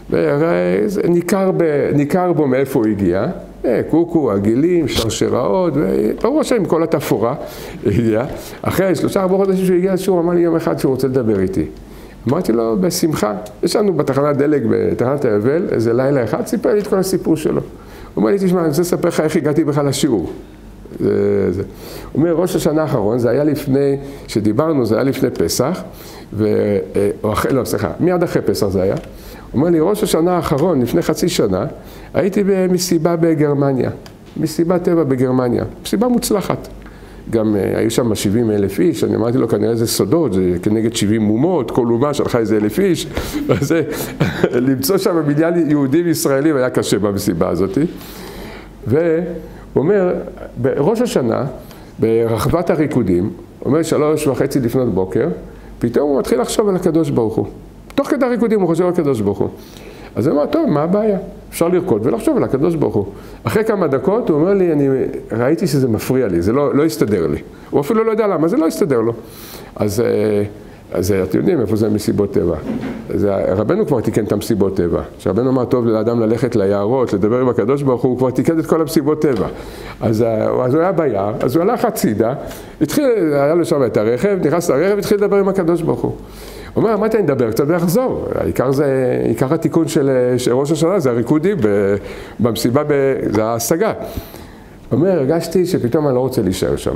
[SPEAKER 1] וניכר בו מאיפה הוא הגיע, קוקו, עגילים, שרשראות, וברור שעם כל התפאורה הגיע. אחרי שלושה ארבעה חודשים שהוא הגיע לשיעור, אמר לי יום אחד שהוא רוצה לדבר איתי. אמרתי לו, בשמחה, יש לנו בתחנת דלק, בתחנת היובל, איזה לילה אחד, סיפר לי את כל הסיפור שלו. הוא אומר לי, תשמע, אני רוצה לספר לך איך הגעתי בכלל לשיעור. זה, זה. הוא אומר, ראש השנה האחרון, זה היה לפני, שדיברנו, זה היה לפני פסח, ו... או אחרי, לא, סליחה, מיד אחרי פסח זה היה. הוא אומר לי, ראש השנה האחרון, לפני חצי שנה, הייתי במסיבה בגרמניה, מסיבת טבע בגרמניה, מסיבה מוצלחת. גם היו שם שבעים אלף איש, אני אמרתי לו, כנראה זה סודות, זה כנגד שבעים מומות, כל אומה שלחה איזה אלף איש, וזה, למצוא שם בניין יהודים ישראלים היה קשה במסיבה הזאת. והוא אומר, בראש השנה, ברחבת הריקודים, אומר שלוש וחצי לפנות בוקר, פתאום הוא מתחיל לחשוב על הקדוש ברוך הוא. תוך כדי הריקודים הוא חושב על הקדוש ברוך הוא. אז הוא אומר, טוב, מה הבעיה? אפשר לרקוד ולחשוב על הקדוש ברוך הוא. אחרי כמה דקות הוא אומר לי, אני ראיתי שזה מפריע לי, זה לא, לא הסתדר לי. הוא אפילו לא יודע למה, זה לא הסתדר לו. אז, אז אתם יודעים איפה זה מסיבות טבע. אז רבנו כבר תיקן את המסיבות טבע. כשרבנו אמר, טוב לאדם ללכת ליערות, לדבר עם הקדוש ברוך הוא, הוא כבר תיקן את כל המסיבות טבע. אז, אז הוא היה ביער, אז הוא הלך הצידה, התחיל, היה לו שם את הרכב, נכנס לרכב, התחיל לדבר עם הקדוש ברוך הוא. הוא אומר, אמרתי, אני אדבר קצת ויחזור. העיקר זה, עיקר התיקון של, של ראש השנה, זה הריקודים במסיבה, זה ההשגה. הוא אומר, הרגשתי שפתאום אני לא רוצה להישאר שם.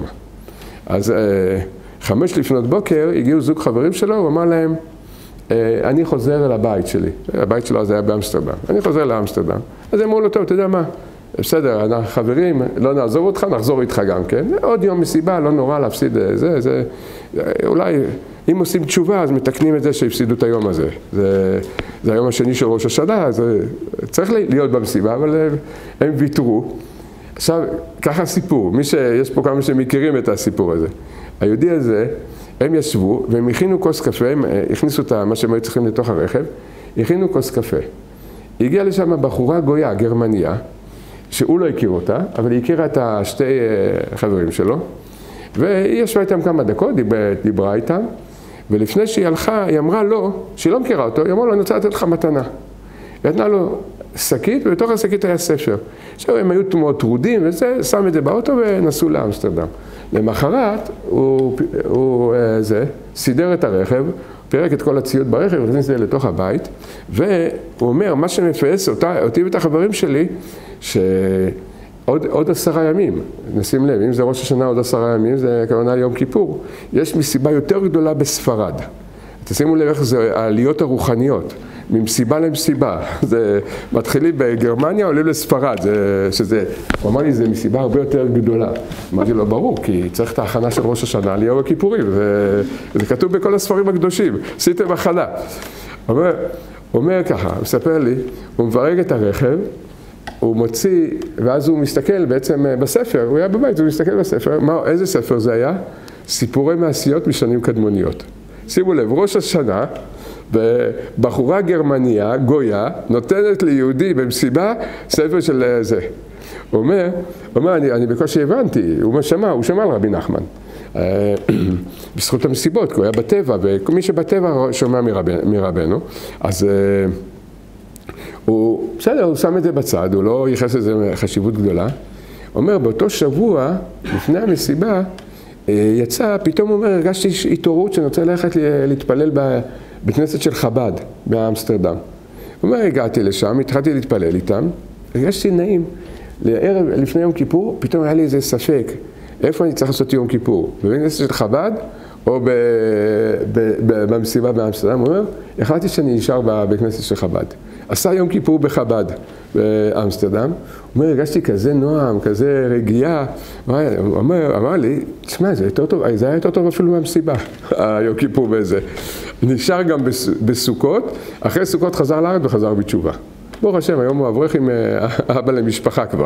[SPEAKER 1] אז חמש לפנות בוקר, הגיעו זוג חברים שלו, הוא אמר להם, אני חוזר אל הבית שלי. הבית שלו אז היה באמסטרדם. אני חוזר לאמסטרדם. אז הם אמרו לו, טוב, אתה יודע מה? בסדר, אנחנו חברים, לא נעזוב אותך, נחזור איתך גם כן. עוד יום מסיבה, לא נורא להפסיד זה, זה, אולי... אם עושים תשובה, אז מתקנים את זה שהפסידו את היום הזה. זה, זה היום השני של ראש השנה, אז צריך להיות במסיבה, אבל הם, הם ויתרו. עכשיו, ככה סיפור, מי שיש פה כמה שמכירים את הסיפור הזה. היהודי הזה, הם ישבו והם הכינו כוס קפה, הם הכניסו את מה שהם היו צריכים לתוך הרכב, הכינו כוס קפה. הגיעה לשם בחורה גויה, גרמניה, שהוא לא הכיר אותה, אבל היא הכירה את השתי חברים שלו, והיא ישבה איתם כמה דקות, דיברה איתם, ולפני שהיא הלכה, היא אמרה לו, שהיא לא מכירה אותו, היא אמרה לו, אני רוצה לתת לך מתנה. היא נתנה לו שקית, ובתוך השקית היה ספר. עכשיו הם היו מאוד טרודים, וזה, שם את זה באוטו ונסעו לאמסטרדם. למחרת, הוא, הוא זה, סידר את הרכב, פירק את כל הציוד ברכב, הכניס את זה לתוך הבית, והוא אומר, מה שמפייס אותה, אותי ואת החברים שלי, שעוד עוד עשרה ימים, נשים לב, אם זה ראש השנה עוד עשרה ימים, זה כוונה ליום כיפור, יש מסיבה יותר גדולה בספרד. תשימו לב איך זה העליות הרוחניות, ממסיבה למסיבה. זה מתחילים בגרמניה, עולים לספרד, זה, שזה, הוא אמר לי, זה מסיבה הרבה יותר גדולה. אמרתי לו, ברור, כי צריך את ההכנה של ראש השנה ליום הכיפורים, זה, זה כתוב בכל הספרים הקדושים, עשיתם הכנה. הוא אומר, אומר ככה, הוא מספר לי, הוא מברג את הרכב, הוא מוציא, ואז הוא מסתכל בעצם בספר, הוא היה בבית, הוא מסתכל בספר, מה, איזה ספר זה היה? סיפורי מעשיות משנים קדמוניות. שימו לב, ראש השנה, בחורה גרמניה, גויה, נותנת ליהודי במסיבה ספר של זה. הוא אומר, הוא אומר, אני, אני בקושי הבנתי, הוא שמע, הוא שמע על רבי נחמן. בזכות המסיבות, כי הוא היה בטבע, ומי שבטבע שומע מרבנו, מרבנו אז הוא, בסדר, הוא שם את זה בצד, הוא לא ייחס לזה חשיבות גדולה. הוא אומר, באותו שבוע, לפני המסיבה, יצא, פתאום הוא אומר, הרגשתי התעוררות שאני רוצה ללכת להתפלל בבית כנסת של חב"ד, באמסטרדם. הוא אומר, הגעתי לשם, התחלתי להתפלל איתם, הרגשתי נעים. לערב, לפני יום כיפור, פתאום היה לי איזה ספק, איפה אני צריך לעשות יום כיפור? בבית כנסת של חב"ד, או ב, ב, ב, במסיבה באמסטרדם? הוא אומר, החלטתי שאני נשאר בבית כנסת של חב"ד. עשה יום כיפור בחב"ד, באמסטרדם. הוא אומר, הרגשתי כזה נועם, כזה רגיעה. הוא אומר, אמר לי, תשמע, זה יותר טוב, זה היה יותר טוב אפילו מהמסיבה, היום כיפור בזה. נשאר גם בסוכות, אחרי סוכות חזר לארץ וחזר בתשובה. ברוך השם, היום הוא אברך עם אבא למשפחה כבר.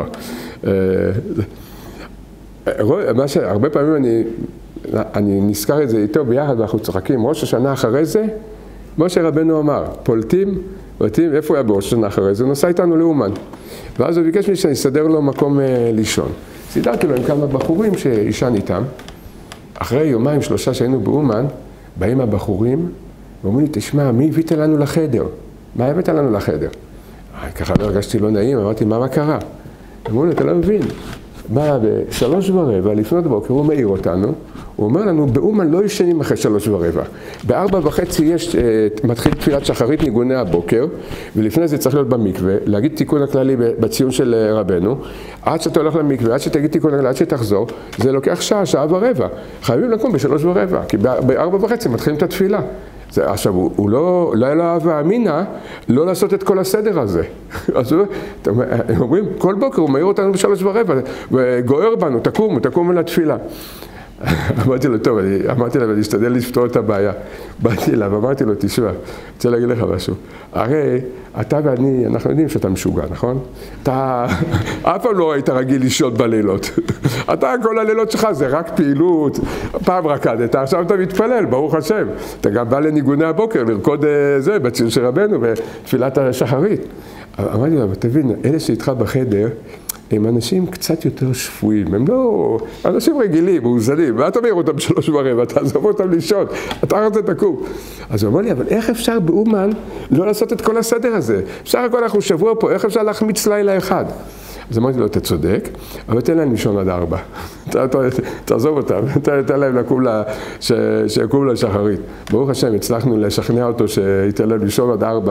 [SPEAKER 1] מה שהרבה פעמים אני, אני נזכר את זה איתו ביחד, ואנחנו צוחקים, ראש השנה אחרי זה, מה שרבנו אמר, פולטים, פולטים, איפה הוא היה בראש השנה אחרי זה? הוא נסע איתנו לאומן. ואז הוא ביקש לי שאני אסדר לו מקום אה, לישון. סידרתי לו עם כמה בחורים שישן איתם. אחרי יומיים, שלושה שהיינו באומן, באים הבחורים, ואומרים לי, תשמע, מי הבאת לנו לחדר? מה הבאת לנו לחדר? ככה לא הרגשתי לא נעים, אמרתי, מה, מה קרה? אמרו לי, אתה לא מבין. בא בשלוש ורבע, לפנות בוקר, הוא מעיר אותנו, הוא אומר לנו, באומן לא ישנים אחרי שלוש ורבע. בארבע וחצי יש, מתחיל תפילת שחרית ניגוני הבוקר, ולפני זה צריך להיות במקווה, להגיד תיקון הכללי בציון של רבנו, עד שאתה הולך למקווה, עד שתגיד תיקון הכללי, עד שתחזור, זה לוקח שעה, שעה ורבע. חייבים לקום בשלוש ורבע, כי בארבע וחצי מתחילים את התפילה. זה, עכשיו, הוא, הוא לא, לא היה לו אהבה אמינה לא לעשות את כל הסדר הזה. אז הוא, הם אומרים, כל בוקר הוא מעיר אותנו בשלוש ורבע, וגוער בנו, תקומו, תקומו לתפילה. אמרתי לו, טוב, אני, אמרתי לו, אני אשתדל לפתור את הבעיה. באתי אליו, אמרתי לו, תשמע, רוצה להגיד לך משהו. הרי אתה ואני, אנחנו יודעים שאתה משוגע, נכון? אתה אף פעם לא היית רגיל לישון בלילות. אתה, כל הלילות שלך זה רק פעילות, פעם רקדת, עכשיו אתה מתפלל, ברוך השם. אתה גם בא לניגוני הבוקר, לרקוד זה, בציון של רבנו, בתפילת השחרית. אמרתי לו, תבין, אלה שאיתך בחדר, הם אנשים קצת יותר שפויים, הם לא אנשים רגילים, מאוזנים, מה אתה אומר אותם בשלוש ורבע, אתה עזוב אותם לישון, אתה רוצה תקום. אז הוא אמר לי, אבל איך אפשר באומן לא לעשות את כל הסדר הזה? אפשר הכל, אנחנו שבוע פה, איך אפשר להחמיץ לילה אחד? אז אמרתי לו, אתה צודק, אבל תן להם לישון עד ארבע. תעזוב אותם, תן להם שיקום לשחרית. ברוך השם, הצלחנו לשכנע אותו שייתן להם לישון עד ארבע.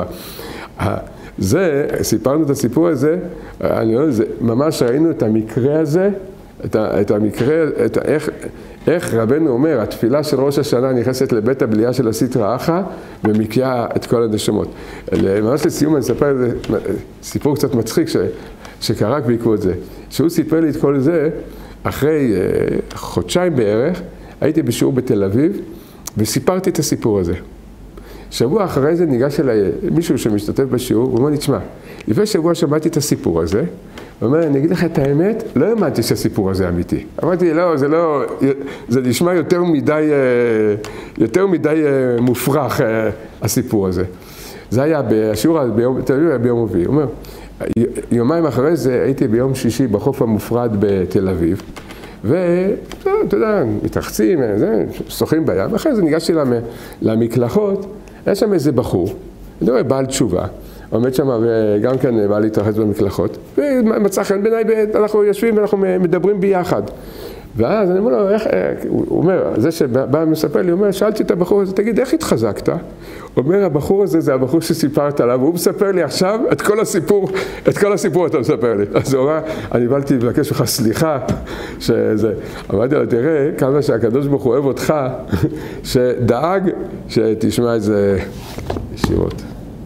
[SPEAKER 1] זה, סיפרנו את הסיפור הזה, אני לא יודע, ממש ראינו את המקרה הזה, את, ה, את המקרה, את, איך, איך רבנו אומר, התפילה של ראש השנה נכנסת לבית הבליעה של הסטרא אחא, ומקיאה את כל הנשמות. ממש לסיום אני אספר איזה סיפור קצת מצחיק ש, שקרה בעקבות זה. שהוא סיפר לי את כל זה, אחרי uh, חודשיים בערך, הייתי בשיעור בתל אביב, וסיפרתי את הסיפור הזה. שבוע אחרי זה ניגש אליי מישהו שמשתתף בשיעור, הוא אומר לי, תשמע, לפני שבוע שמעתי את הסיפור הזה, הוא אומר, אני אגיד לך את האמת, לא האמנתי שהסיפור הזה אמיתי. אמרתי, לא, זה לא, זה נשמע יותר מדי, יותר מדי מופרך, הסיפור הזה. זה היה בשיעור, ביום, תל אביב היה ביום רביעי. הוא אומר, יומיים אחרי זה הייתי ביום שישי בחוף המופרד בתל אביב, ואתה יודע, מתרחצים, שוחים בים, אחרי זה ניגשתי למקלחות, היה שם איזה בחור, אני רואה בעל תשובה, עומד שם וגם כן בא להתרחץ במקלחות, ומצא חן בעיניי, אנחנו יושבים ואנחנו מדברים ביחד. ואז אני אומר לו, איך, הוא אומר, זה שבא מספר לי, הוא אומר, שאלתי את הבחור הזה, תגיד, איך התחזקת? הוא אומר, הבחור הזה זה הבחור שסיפרת עליו, והוא מספר לי עכשיו את כל הסיפור, את כל הסיפור אתה מספר לי. אז הוא אומר, אני באתי לבקש לך סליחה, שזה, אמרתי לו, תראה כמה שהקדוש ברוך הוא אוהב אותך, שדאג שתשמע את זה ישירות.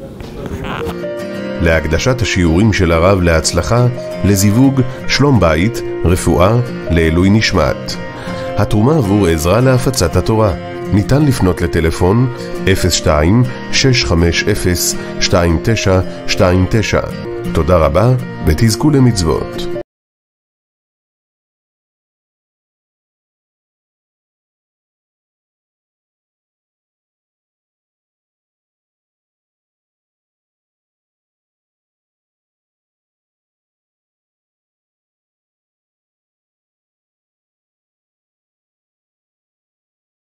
[SPEAKER 2] להקדשת השיעורים של הרב להצלחה, לזיווג, שלום בית, רפואה, לעילוי נשמת. התרומה עבור עזרה להפצת התורה. ניתן לפנות לטלפון אפס שתיים שש חמש אפס שתיים תשע שתיים תשע. תודה רבה ותזכו למצוות.